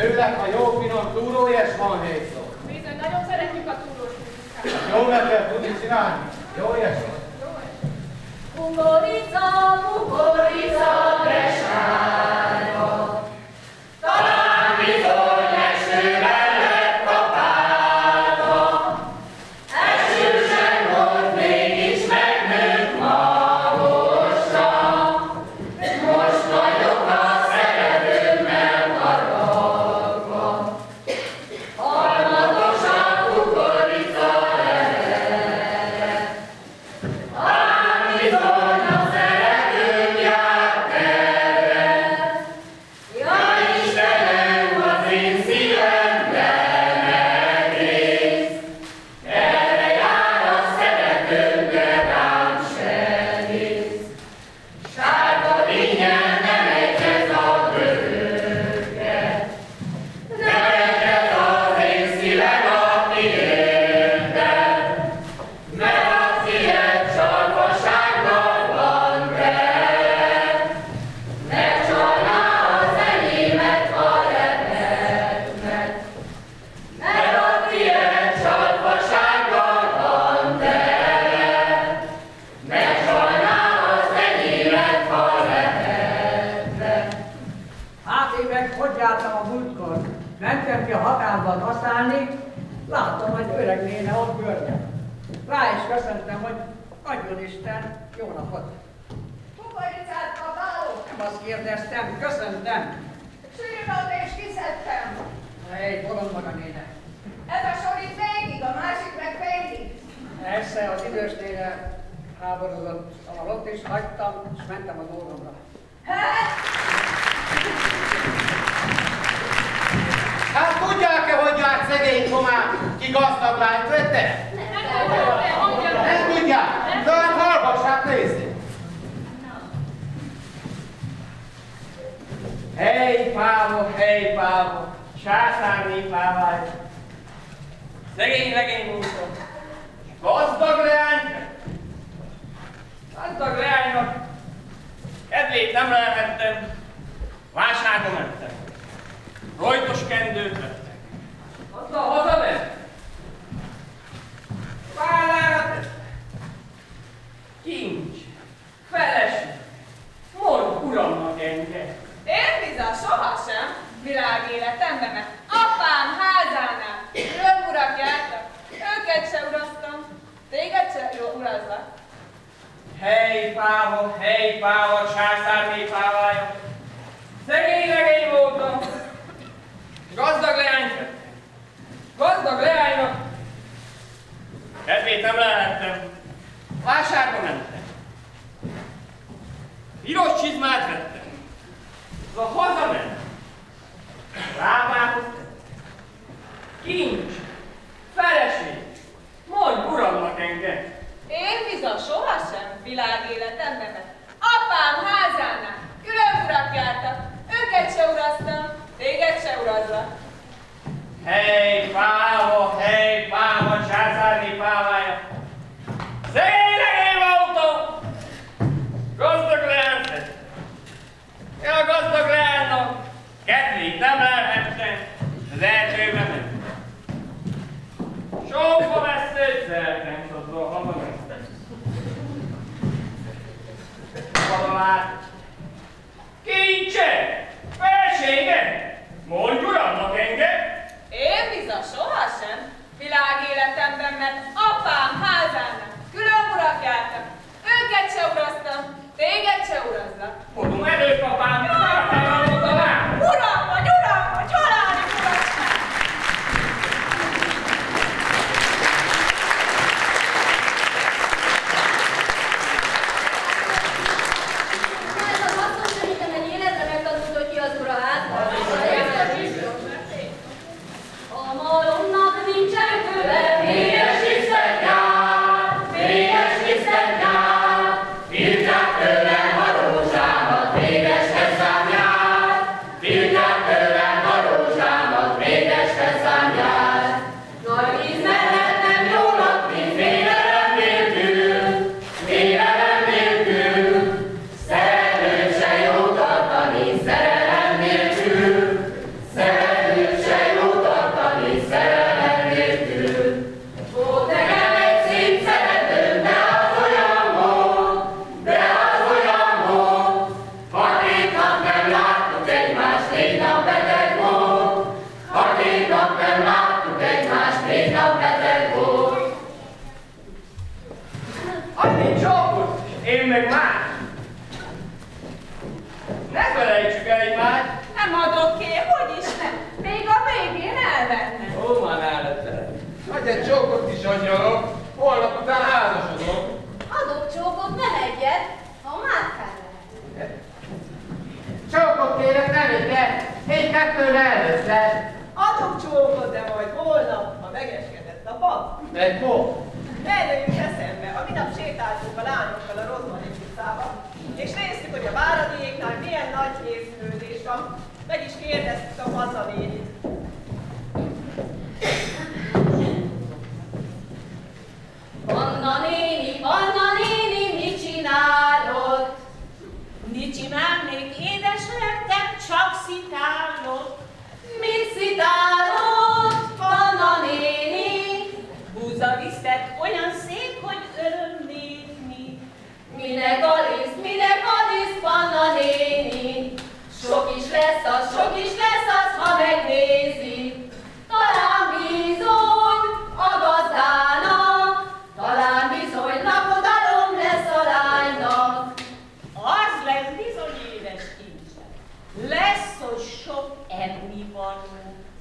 Tőlek a jó finom túrójes van hétszó. Bizony, nagyon szeretjük a túrós muzsikát. Jól meg kell tudni csinálni. Jó ilyes van. Kukorica, kukorica, besárga, talán bizony esőben lett kapálva. Eső sem volt, mégis megnőtt magosra. Most vagyok a szeretőmmel haragva. Harmatos a kukorica levele, talán bizony a szeretőm járt erre. Ja Istenem, az én szívemben megnéz, erre jár a szeretőm, de rám se néz. Sárga dinnyen nem egyez a bőröket, nem egyez az én szívem a tiéddel, mert a szíved csalfasággal van tele, megcsalná az enyémet, ha repednek, mert a tiéd csalfasággal van tele, megcsalná az enyémet, ha repednek. Hát én meg hogy jártam a múltkor? Mentem ki a határban használni, láttam, hogy öreg néne ott görnyed. Rá is köszöntem, hogy adjon Isten, jó napot. Kukoricát kapálok, Nem azt kérdeztem, köszöntem. sírnod és kiszedtem. Egy bolond maga néne. Ez a sor itt végig, a másik meg félig. Persze az idős néne háborodott, ahol ott is hagytam, és mentem a dolgomra. Hát tudják-e, hogy járt szegény Tomán, ki gazdag lányt vette? Nem tudják? De hát hallgassák, nézzék! Hely, Pávó, hely, Pávó, császárné pávály. Szegény legény voltam. Gazdag leány. Gazdag leánynak kedvét nem lehettem. Vásárba mentem. Rojtos kendőt vettek. Aztán hazament. Vállára tettek. Kincs, feleség, mond uramnak engem. Én bizony sohasem világéletemben, mert apám házánál rövurak jártak, őket se uraztam, téged se urazlak. Hely, Pávó, hely, Pávó, császárné pávája. Szegény legény voltam. Gazdag leányt vettem. Gazdag leánynak kedvét nem lehettem. Vásárba mentem. Piros csizmát vettem. Az a hazament. Lábához tettem. Kincs, feleség, mondj uramnak engem. Én bizony sohasem világéletemben, mert apám házánál külön urak jártak, őket se uraztam, téged se urazlak. Hely, Pávó, hely, Pávó, császárné pávája. Szegény legény voltam. Gazdag leányt vettem. Én a gazdag leánynak kedvét nem lehettem, az erdőbe mentem. Sófa veszőt szertem, s azzal hazamentem. Vadalát. Kincsek, felségek, mondj uramnak engem. Én bizony sohasem világéletemben, mert apám házánál külön urak jártak, őket se uraztam, téged se urazlak. Mondom előtt apám, nem mondanám. Uram vagy, uram vagy, halálig uraztál! Ez a basszony szerintem egy életre megtanult, hogy ki az ura házban. A malomnak nincsen köve, miért is Adj egy csókot is, angyalom, holnap után házasodok. Adok csókot, nem egyet, ha már kell. Csókot kérek, nem egyet, egy-kettőre először. Adok csókot, de majd holnap, ha megeskedett a pap. Ekkor? Erre jut eszembe, a minap sétáltunk a lányokkal a Rozmanik utcába, és néztük, hogy a Váradiéknál milyen nagy készülődés van, meg is kérdeztük a Panna nénit. Panna néni, Panna néni, mit csinálod? Mit csinálnék, édes lettem, csak szitálok. Mit szitálod, Panna néni? Búzavisztet olyan szép, hogy öröm nézni. Minek alisz, minek alisz, Panna néni? Sok is lesz az, sok is lesz az, ha megnézi. Talán bizony a gazdának, talán bizony lakodalom lesz a lánynak. Az lesz bizony, édes kincsem. Lesz, hogy sok ennivaló.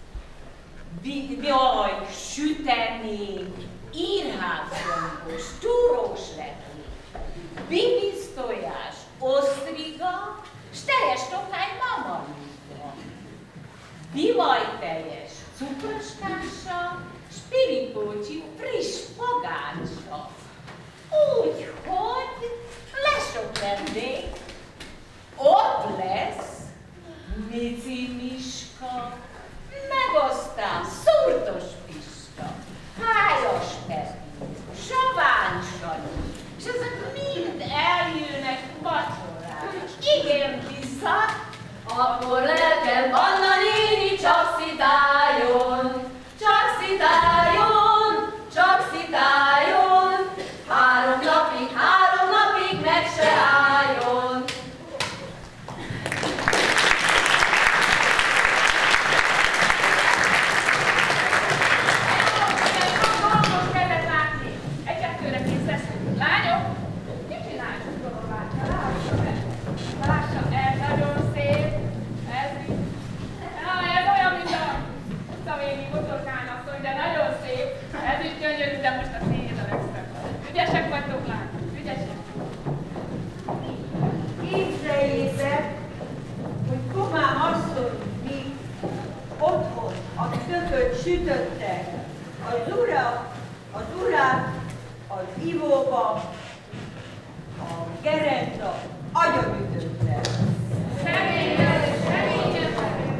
Jaj, sütemény, írházombos, túrós letlék, bibis tojás, osztriga, s teljes tokány mamaluga. Bivajteljes, cukroskása, spiripócsi, friss pogácsa. Úgyhogy lesok vendég, ott lesz Mici Miska, meg aztán Szurtos Pista, Hájas Pepi, Sovány Sanyi, és ezek mind eljönnek vacsorára. Igen, vissza, akkor lelkem Panna néni csak szitáljon, csak szitáljon, csak szitáljon, három napig, három napig meg se álljon. Lányok, mit csinálsz? Lássa, ez nagyon szép. Ez így. Ah, ez olyan, mint a utcavégi botorkányasszony, de nagyon szép. Ez is gyönyörű, de most a szénjét a legszebb. Ügyesek vagytok, lányok, ügyesek. Képzeljétek, hogy Komám asszony mi otthon a tököt sütöttek, az ura, az urát, az ivóba, a gerenda agyonütötte. Szegényen, szegényen.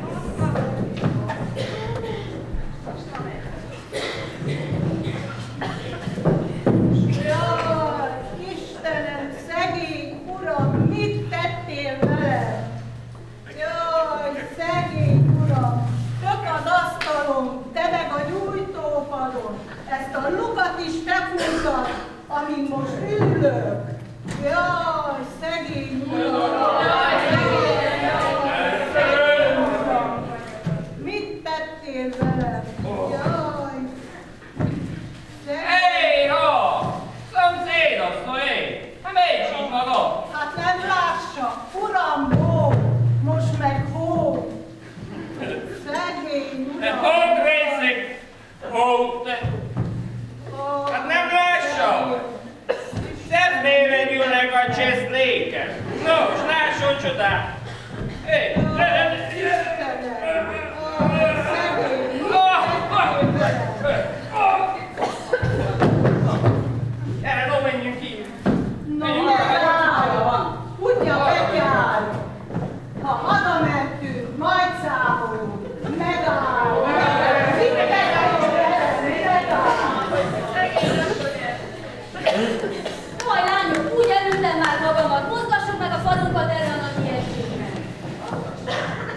Jaj, Istenem, szegény uram, mit tettél velem? Jaj, szegény uram, tök az asztalon, te meg a gyújtópadon, ezt a lukat is te fúrtad, amin most ülök. Jaj, szegény uram, jaj, szegény, jaj, szegény uram, mit tettél velem? Jaj, Hé, ha! Szomszéd asszony! Hát melyik így maga? hát nem lássa, uram, hó, most meg hó. Szegény De uram. pont részeg! Ó, te... Hát nem lássa! Szebb néven ülnek a cseszléken. Nos, lásson csodát! Hé, ne, ne, ne! Gyere, no, menjünk ki! No, megáll! Kutya betyár! Ha hazamentünk, majd számolunk. Megáll! Jaj, lányok, úgy elültem már magamat, mozgassuk meg a falunkat erre a nagy ilyeségre.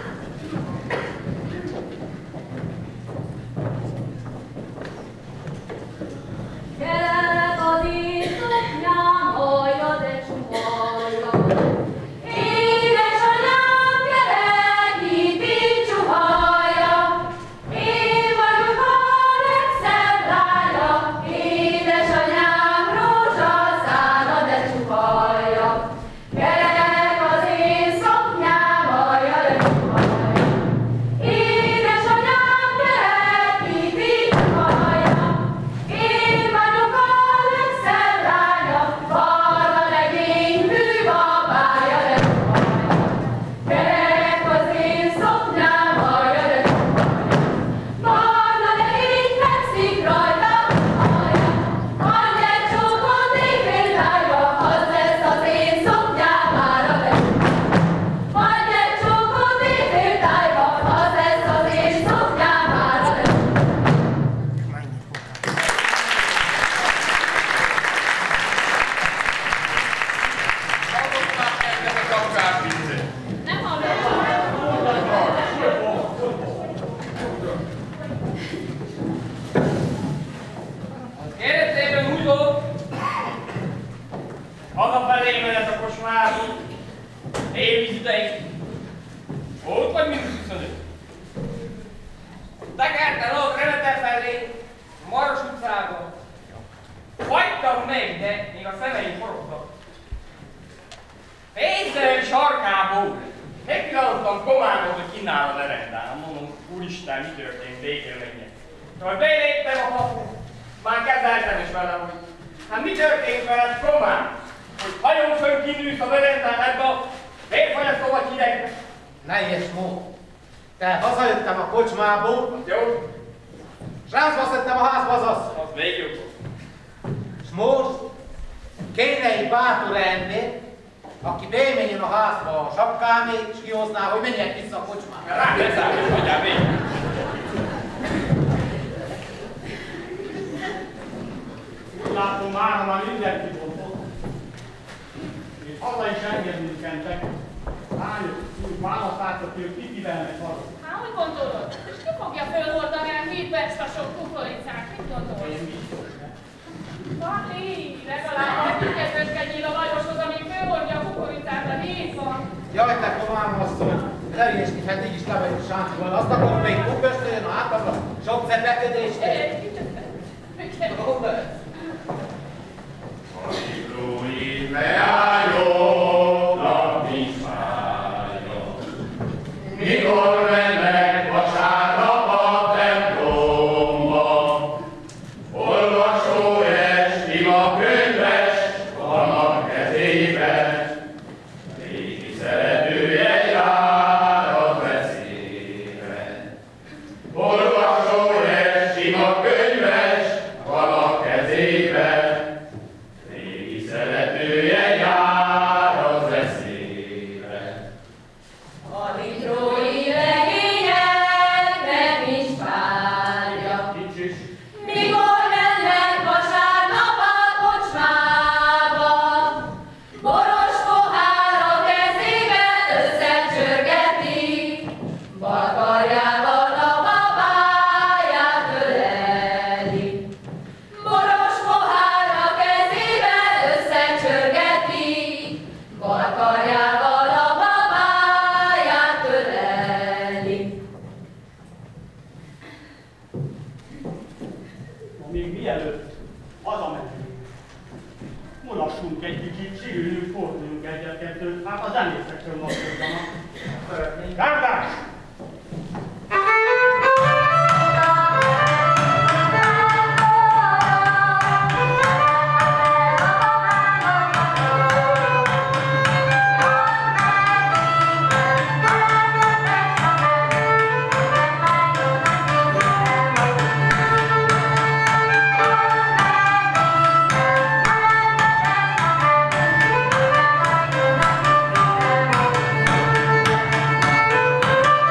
ideig. Volt vagy mínusz huszonöt? Tekerten a Kremete felé, Maros utcában. Hagytam meg, de még a szemeim forogtak. Fészeren sarkából megpillantottam Kománot, hogy kínál a verendán. Mondom, úristen, mi történt, békén menjen. Majd beléptem a kaput, már kezeltem is vele, hogy hát mi történt veled, Komán? Hogy hajón fönn kinősz a verendán ebbe a vérfagyasztó vagy hidegbe. Ne ilyes mód. Te hazajöttem a kocsmából, jó. És ráncba szedtem a házba az asszony. Az még jobb. És most kéne egy bátor ember, aki bemenjen a házba a sapkámét, és kihozná, hogy menjek vissza a kocsmába. Rá ne számít, hagyjál még. Látom, mára már mindenki volt ott. És haza is engedni kentek. Lányok, úgy választáltak, hogy ők kikivel meg haza. Hát, hogy gondolod? És ki fogja fölhordani a hídbe ezt a sok kukoricát? Mit gondolod? Én biztos, ne? Pali, legalább addig kedveskedjél a Lajoshoz, amíg fölhordja a kukoricát a hídban. Jaj, te komám asszony, eléréskedhet, így is le vagyok sáncban. Azt akarom, még kuköstőjön a hátamra, sok cepekedést. Egy kicsit. Amigrúi leányoknak nincs mája, mikor mennek vasárnap a templomba, olvasó esti a könyves van a kezében, régi szeretője jár a veszélyben. Olvasó esti a könyves van a kezében, szeretője jár az eszébe. A vitrói regényeknek nincs párja. Nincs is. Mikor mennek vasárnap a kocsmába, boros pohár a kezébe összecsörgeti, bal karjával a babáját öleli. Boros pohár a kezébe összecsörgeti, bal karjával a babáját öleli. Még mielőtt hazamegyünk, mulassunk egy kicsit, sírjünk, forduljunk egyet-kettőt, hát a zenészekről maradjanak. Gárdás! Thank you.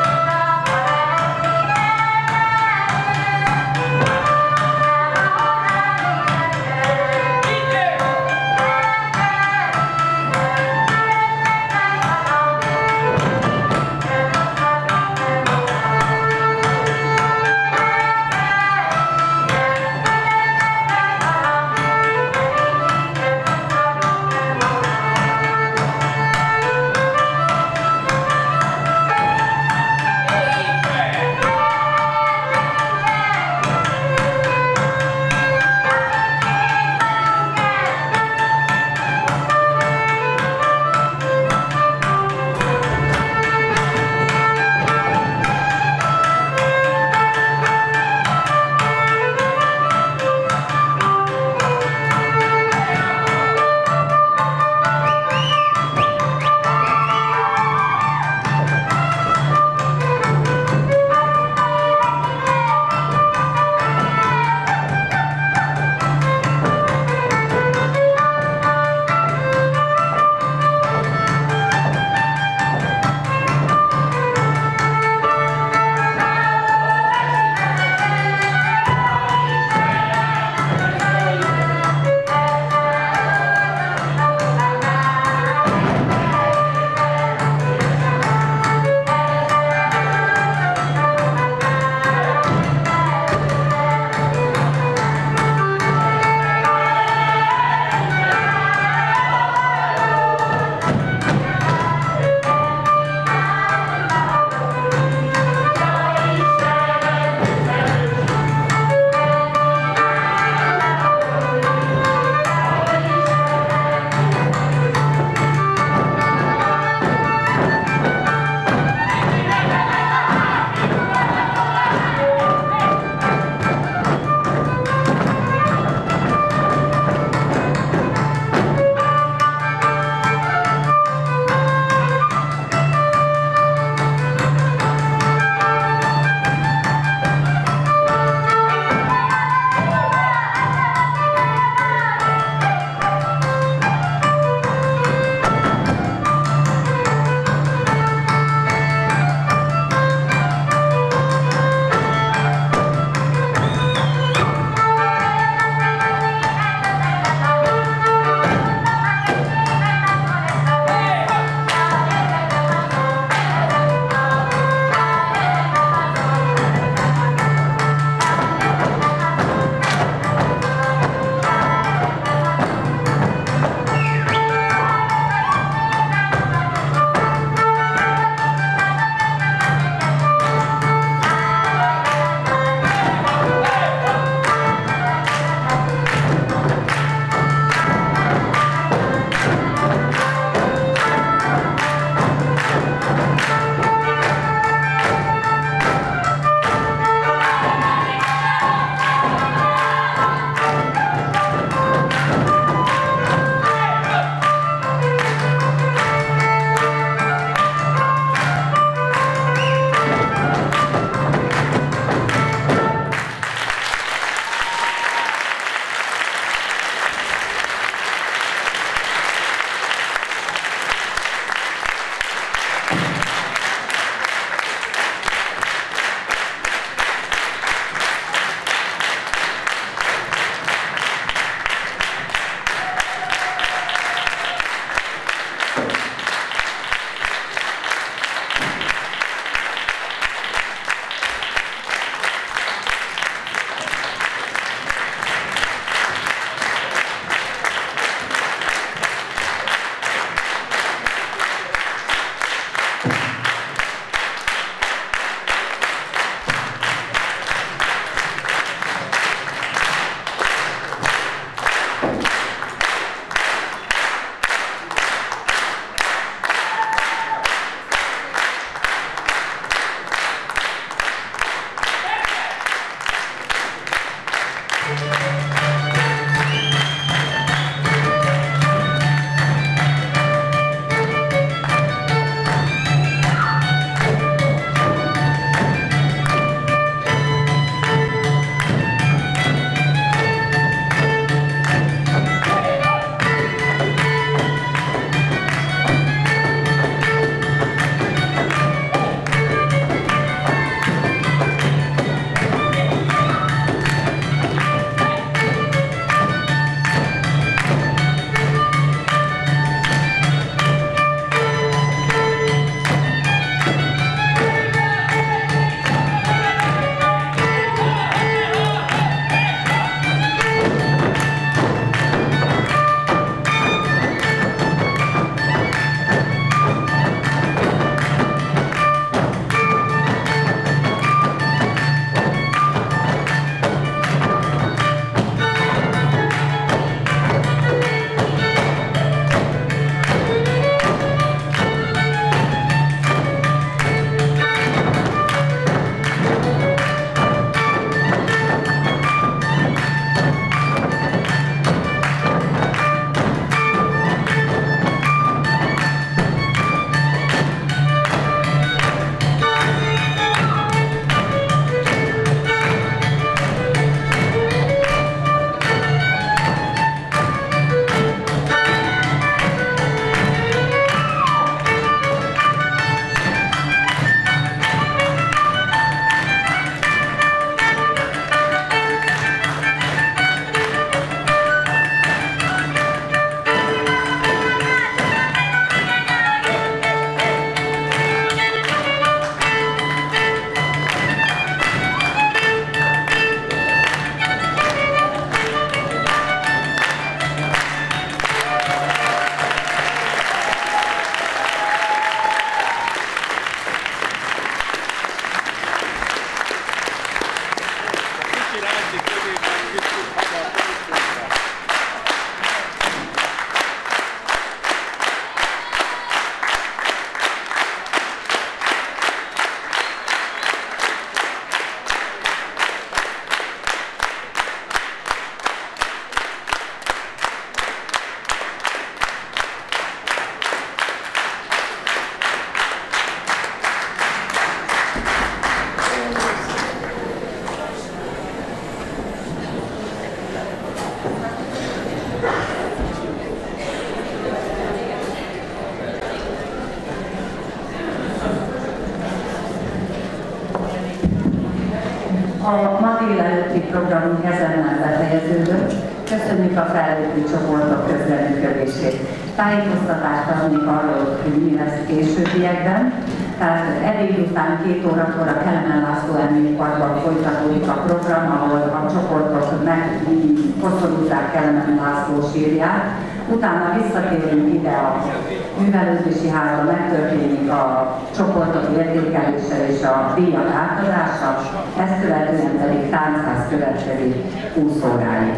A ma délelőtti programunk ezennel befejeződött. Köszönjük a fellépő csoportok közreműködését. Tájékoztatást adnék arról, hogy mi lesz későbbiekben. Tehát ebéd után két órakor a Kelemen László Emlékparkban folytatódik a program, ahol a csoportok megkoszorúzzák Kelemen László sírját. Utána visszatérünk ide a művelődési házba, megtörténik a csoportok értékelése és a díjak átadása, ezt követően pedig táncház következik húsz óráig.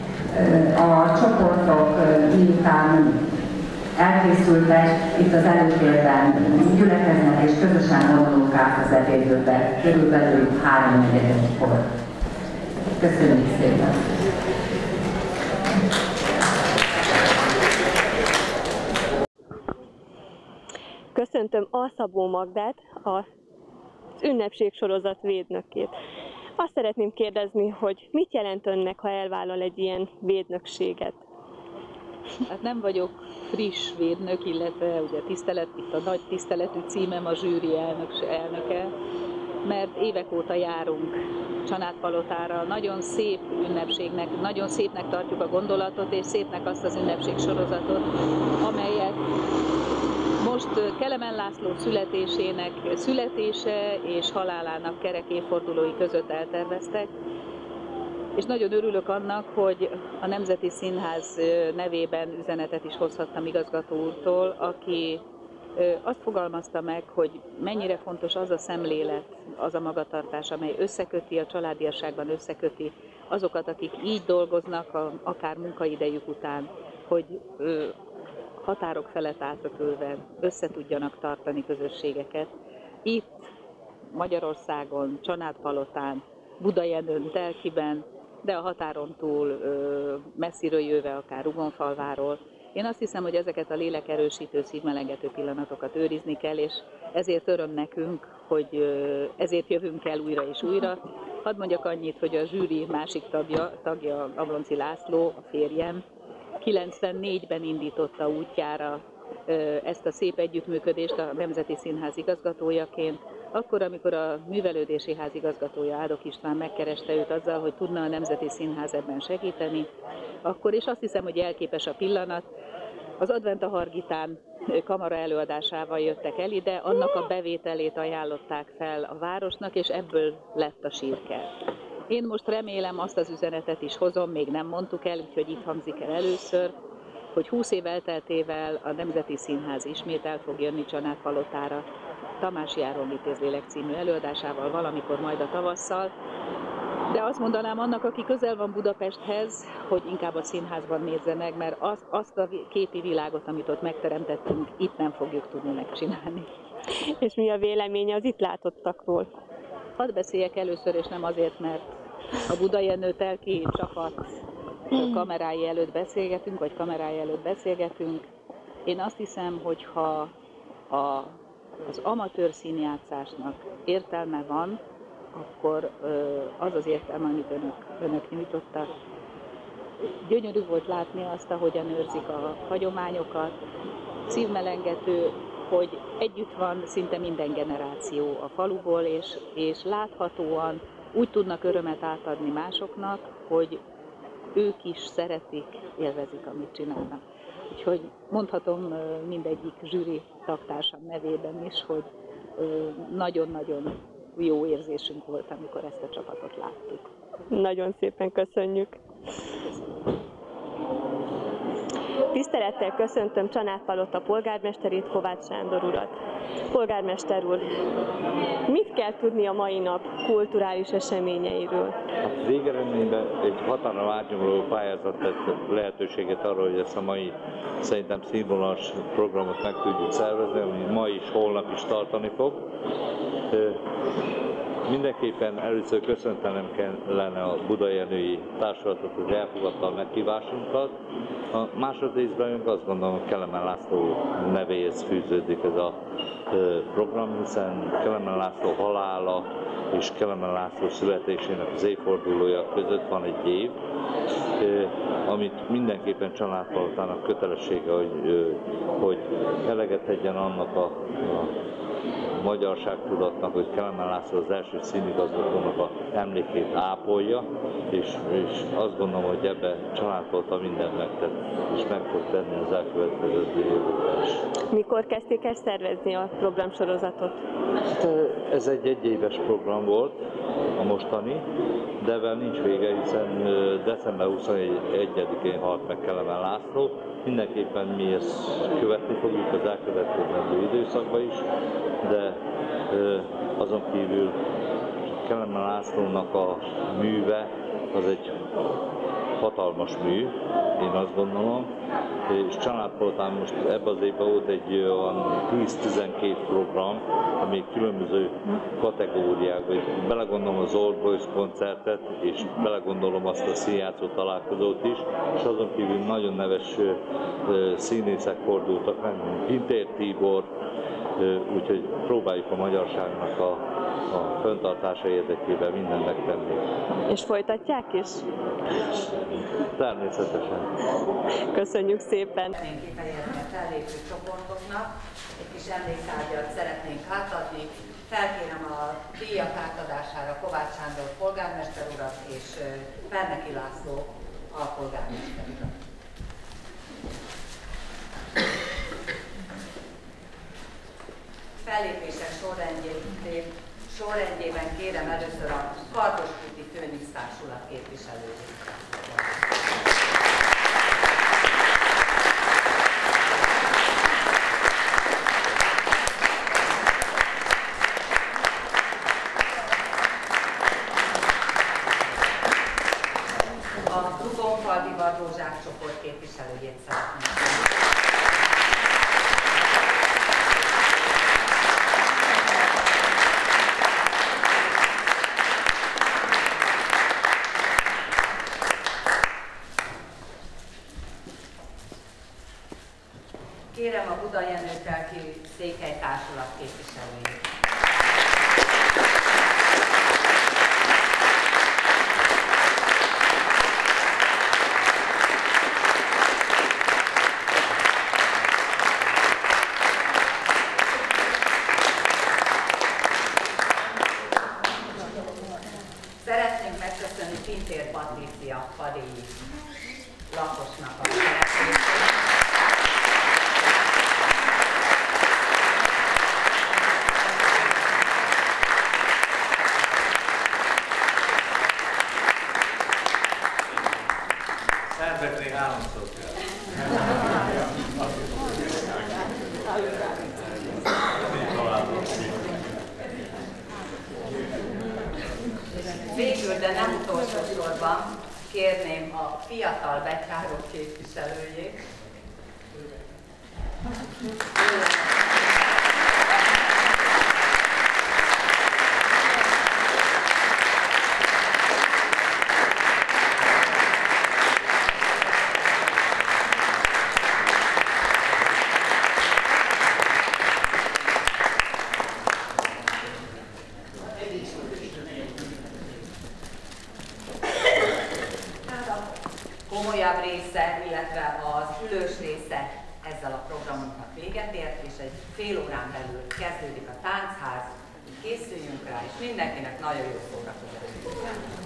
A csoportok miután elkészültek, itt az előtérben gyülekeznek és közösen vonulunk át az ebédlőbe, körülbelül három negyedkor. Köszönjük szépen! Köszöntöm Alszabó Magdát, az ünnepségsorozat védnökét. Azt szeretném kérdezni, hogy mit jelent önnek, ha elvállal egy ilyen védnökséget? Hát nem vagyok friss védnök, illetve ugye tisztelet, itt a nagy tiszteletű címem a zsűri elnök, elnöke, mert évek óta járunk Csanádpalotára. Nagyon szép ünnepségnek, nagyon szépnek tartjuk a gondolatot, és szépnek azt az ünnepségsorozatot, amelyet most Kelemen László születésének, születése és halálának kerek évfordulói között elterveztek. És nagyon örülök annak, hogy a Nemzeti Színház nevében üzenetet is hozhattam igazgató úrtól, aki azt fogalmazta meg, hogy mennyire fontos az a szemlélet, az a magatartás, amely összeköti a családiasságban, összeköti azokat, akik így dolgoznak, akár munkaidejük után, hogy határok felett átrepülve össze tudjanak tartani közösségeket. Itt Magyarországon, Csanádpalotán, Budajenőn, Telkiben, de a határon túl messziről jöve, akár Rugonfalváról. Én azt hiszem, hogy ezeket a lélekerősítő, szívmelengető pillanatokat őrizni kell, és ezért öröm nekünk, hogy ezért jövünk el újra és újra. Hadd mondjak annyit, hogy a zsűri másik tagja, tagja Ablonci László, a férjem, kilencvennégyben indította útjára ezt a szép együttműködést a Nemzeti Színház igazgatójaként, akkor, amikor a Művelődési Ház igazgatója Ádok István megkereste őt azzal, hogy tudna a Nemzeti Színház ebben segíteni, akkor is azt hiszem, hogy jelképes a pillanat. Az Adventa Hargitán kamara előadásával jöttek el ide, annak a bevételét ajánlották fel a városnak, és ebből lett a sírkert. Én most remélem, azt az üzenetet is hozom, még nem mondtuk el, úgyhogy itt hangzik el először, hogy húsz év elteltével a Nemzeti Színház ismét el fog jönni Csanádpalotára, Tamási Áron Vitézlélek című előadásával valamikor majd a tavasszal. De azt mondanám annak, aki közel van Budapesthez, hogy inkább a színházban nézze meg, mert az, azt a képi világot, amit ott megteremtettünk, itt nem fogjuk tudni megcsinálni. És mi a véleménye az itt látottakról? Hadd beszéljek először, és nem azért, mert a Buda Jenő Telki csapat kamerái előtt beszélgetünk, vagy kamerái előtt beszélgetünk. Én azt hiszem, hogy ha a, az amatőr színjátszásnak értelme van, akkor az az értelme, amit önök, önök nyújtottak. Gyönyörű volt látni azt, ahogyan őrzik a hagyományokat, szívmelengető, hogy együtt van szinte minden generáció a faluból, és, és láthatóan úgy tudnak örömet átadni másoknak, hogy ők is szeretik, élvezik, amit csinálnak. Úgyhogy mondhatom mindegyik zsűri tagtársam nevében is, hogy nagyon-nagyon jó érzésünk volt, amikor ezt a csapatot láttuk. Nagyon szépen köszönjük! Tisztelettel köszöntöm Csanádpalota polgármesterét, Kovács Sándor urat. Polgármester úr, mit kell tudni a mai nap kulturális eseményeiről? A végeredményben egy határon átnyúló pályázat tett lehetőséget arra, hogy ezt a mai szerintem színvonalas programot meg tudjuk szervezni, ami ma is, holnap is tartani fog. Mindenképpen először köszöntenem kellene a budajenői társulatot, hogy elfogadta a meghívásunkat. A másodrészben azt gondolom, hogy Kelemen László nevéhez fűződik ez a program, hiszen Kelemen László halála és Kelemen László születésének az évfordulója között van egy év, amit mindenképpen Csanádpalotának kötelessége, hogy, hogy eleget tegyen annak a, a magyarságtudatnak, hogy Kelemen László az első színigazgatónak a emlékét ápolja, és, és azt gondolom, hogy ebbe Csanádpalota mindent megtett, és meg fog tenni az elkövetkező évben is. Mikor kezdték el szervezni a programsorozatot? Hát, ez egy egyéves program volt, a mostani, de ebben nincs vége, hiszen december huszonegyedikén halt meg Kelemen László. Mindenképpen mi ezt követni fogjuk az elkövetkező időszakban is, de azon kívül Kelemen Lászlónak a műve az egy hatalmas mű, én azt gondolom, és Csanádpalotán most ebben az évben volt egy olyan tíz-tizenkét program, ami különböző kategóriákban, belegondolom az Old Boys koncertet, és belegondolom azt a színjátszó találkozót is, és azon kívül nagyon neves színészek fordultak meg, Pintér Tibor, úgyhogy próbáljuk a magyarságnak a, a fenntartása érdekében mindent megtenni. És folytatják is? Természetesen. Köszönjük szépen! Kifejezni a fellépő csoportoknak egy kis emléktárgyat szeretnénk átadni. Felkérem a díjak átadására Kovács Sándor polgármester urat és Ferneki László alpolgármester urat. Fellépések sorrendjében, sorrendjében kérem először a Kardoskúti Főnix Társulat képviselőjét. A Dugonfalvi Vadrózsák csoport képviselőjét szeretném. Kérem a Buda Jenő-Telki Székely Társulat képviselőjét. Szeretnénk megköszönni Pintér Patricia Padélyi lakosnak a szereplését. Szervetnék háromszor kell. Végül, de nem utolsó sorban kérném a fiatal betyárok képviselőjét. Komolyabb része, illetve az ülős része ezzel a programunknak véget ért, és egy fél órán belül kezdődik a táncház, készüljünk rá, és mindenkinek nagyon jó szórakozást.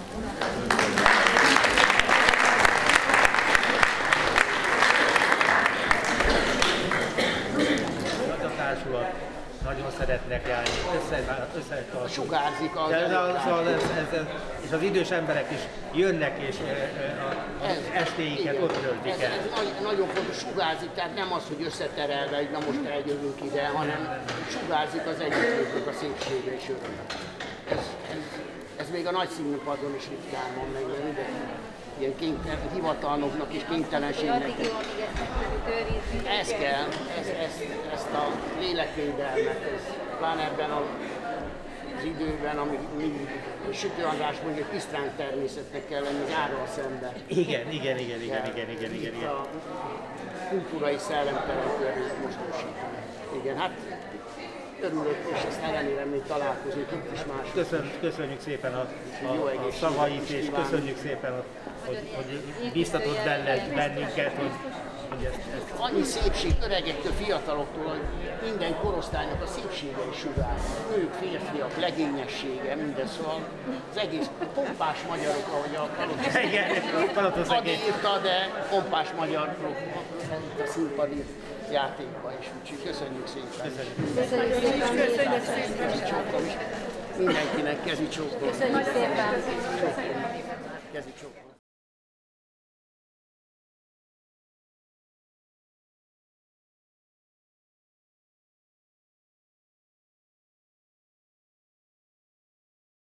A társulat nagyon szeretnek járni, összetartani. Sugárzik az, az, az, ez, ez, és az idős emberek is jönnek, és az estéiket ott töltik el. Ez, ez nagyon fontos, sugárzik, tehát nem az, hogy összeterelve, hogy na most eljövünk ide, hanem sugárzik az együttlétnek a szépsége és öröme. Ez, ez, ez még a nagy színpadon is ritkán van meg, mert ide ilyen kénytelen, hivatalnoknak és kénytelenségnek. Ez kell, ez, ez, ezt a lélekvédelmet, ez, pláne ebben a, az időben, ami mindig Sütő András mondja, hogy tisztrán természetnek kell lenni, nyárral szemben. Igen, igen, igen, igen, igen, igen, igen, igen. A kultúrai szellemtelen körül mozgósítani. Igen, hát örülök, és ezt remélem még találkozni itt is más. Köszönjük, köszönjük szépen a, a, a szavait, és köszönjük szépen, a, hogy, hogy biztatott benned, bennünket, hogy, hogy ezt, ezt... Annyi szépség öregektől, fiataloktól, hogy minden korosztálynak a szépsége is sugárzik. Nők, férfiak, legényessége, minden, szóval az egész pompás magyarok, ahogy a Kalotozszegi írta, de pompás magyarok a színpadi játékba is, úgyhogy köszönjük szépen. Köszönjük szépen. Köszönjük szépen. Mindenkinek kezi csókolom. Köszönjük szépen. Kezi csókolom.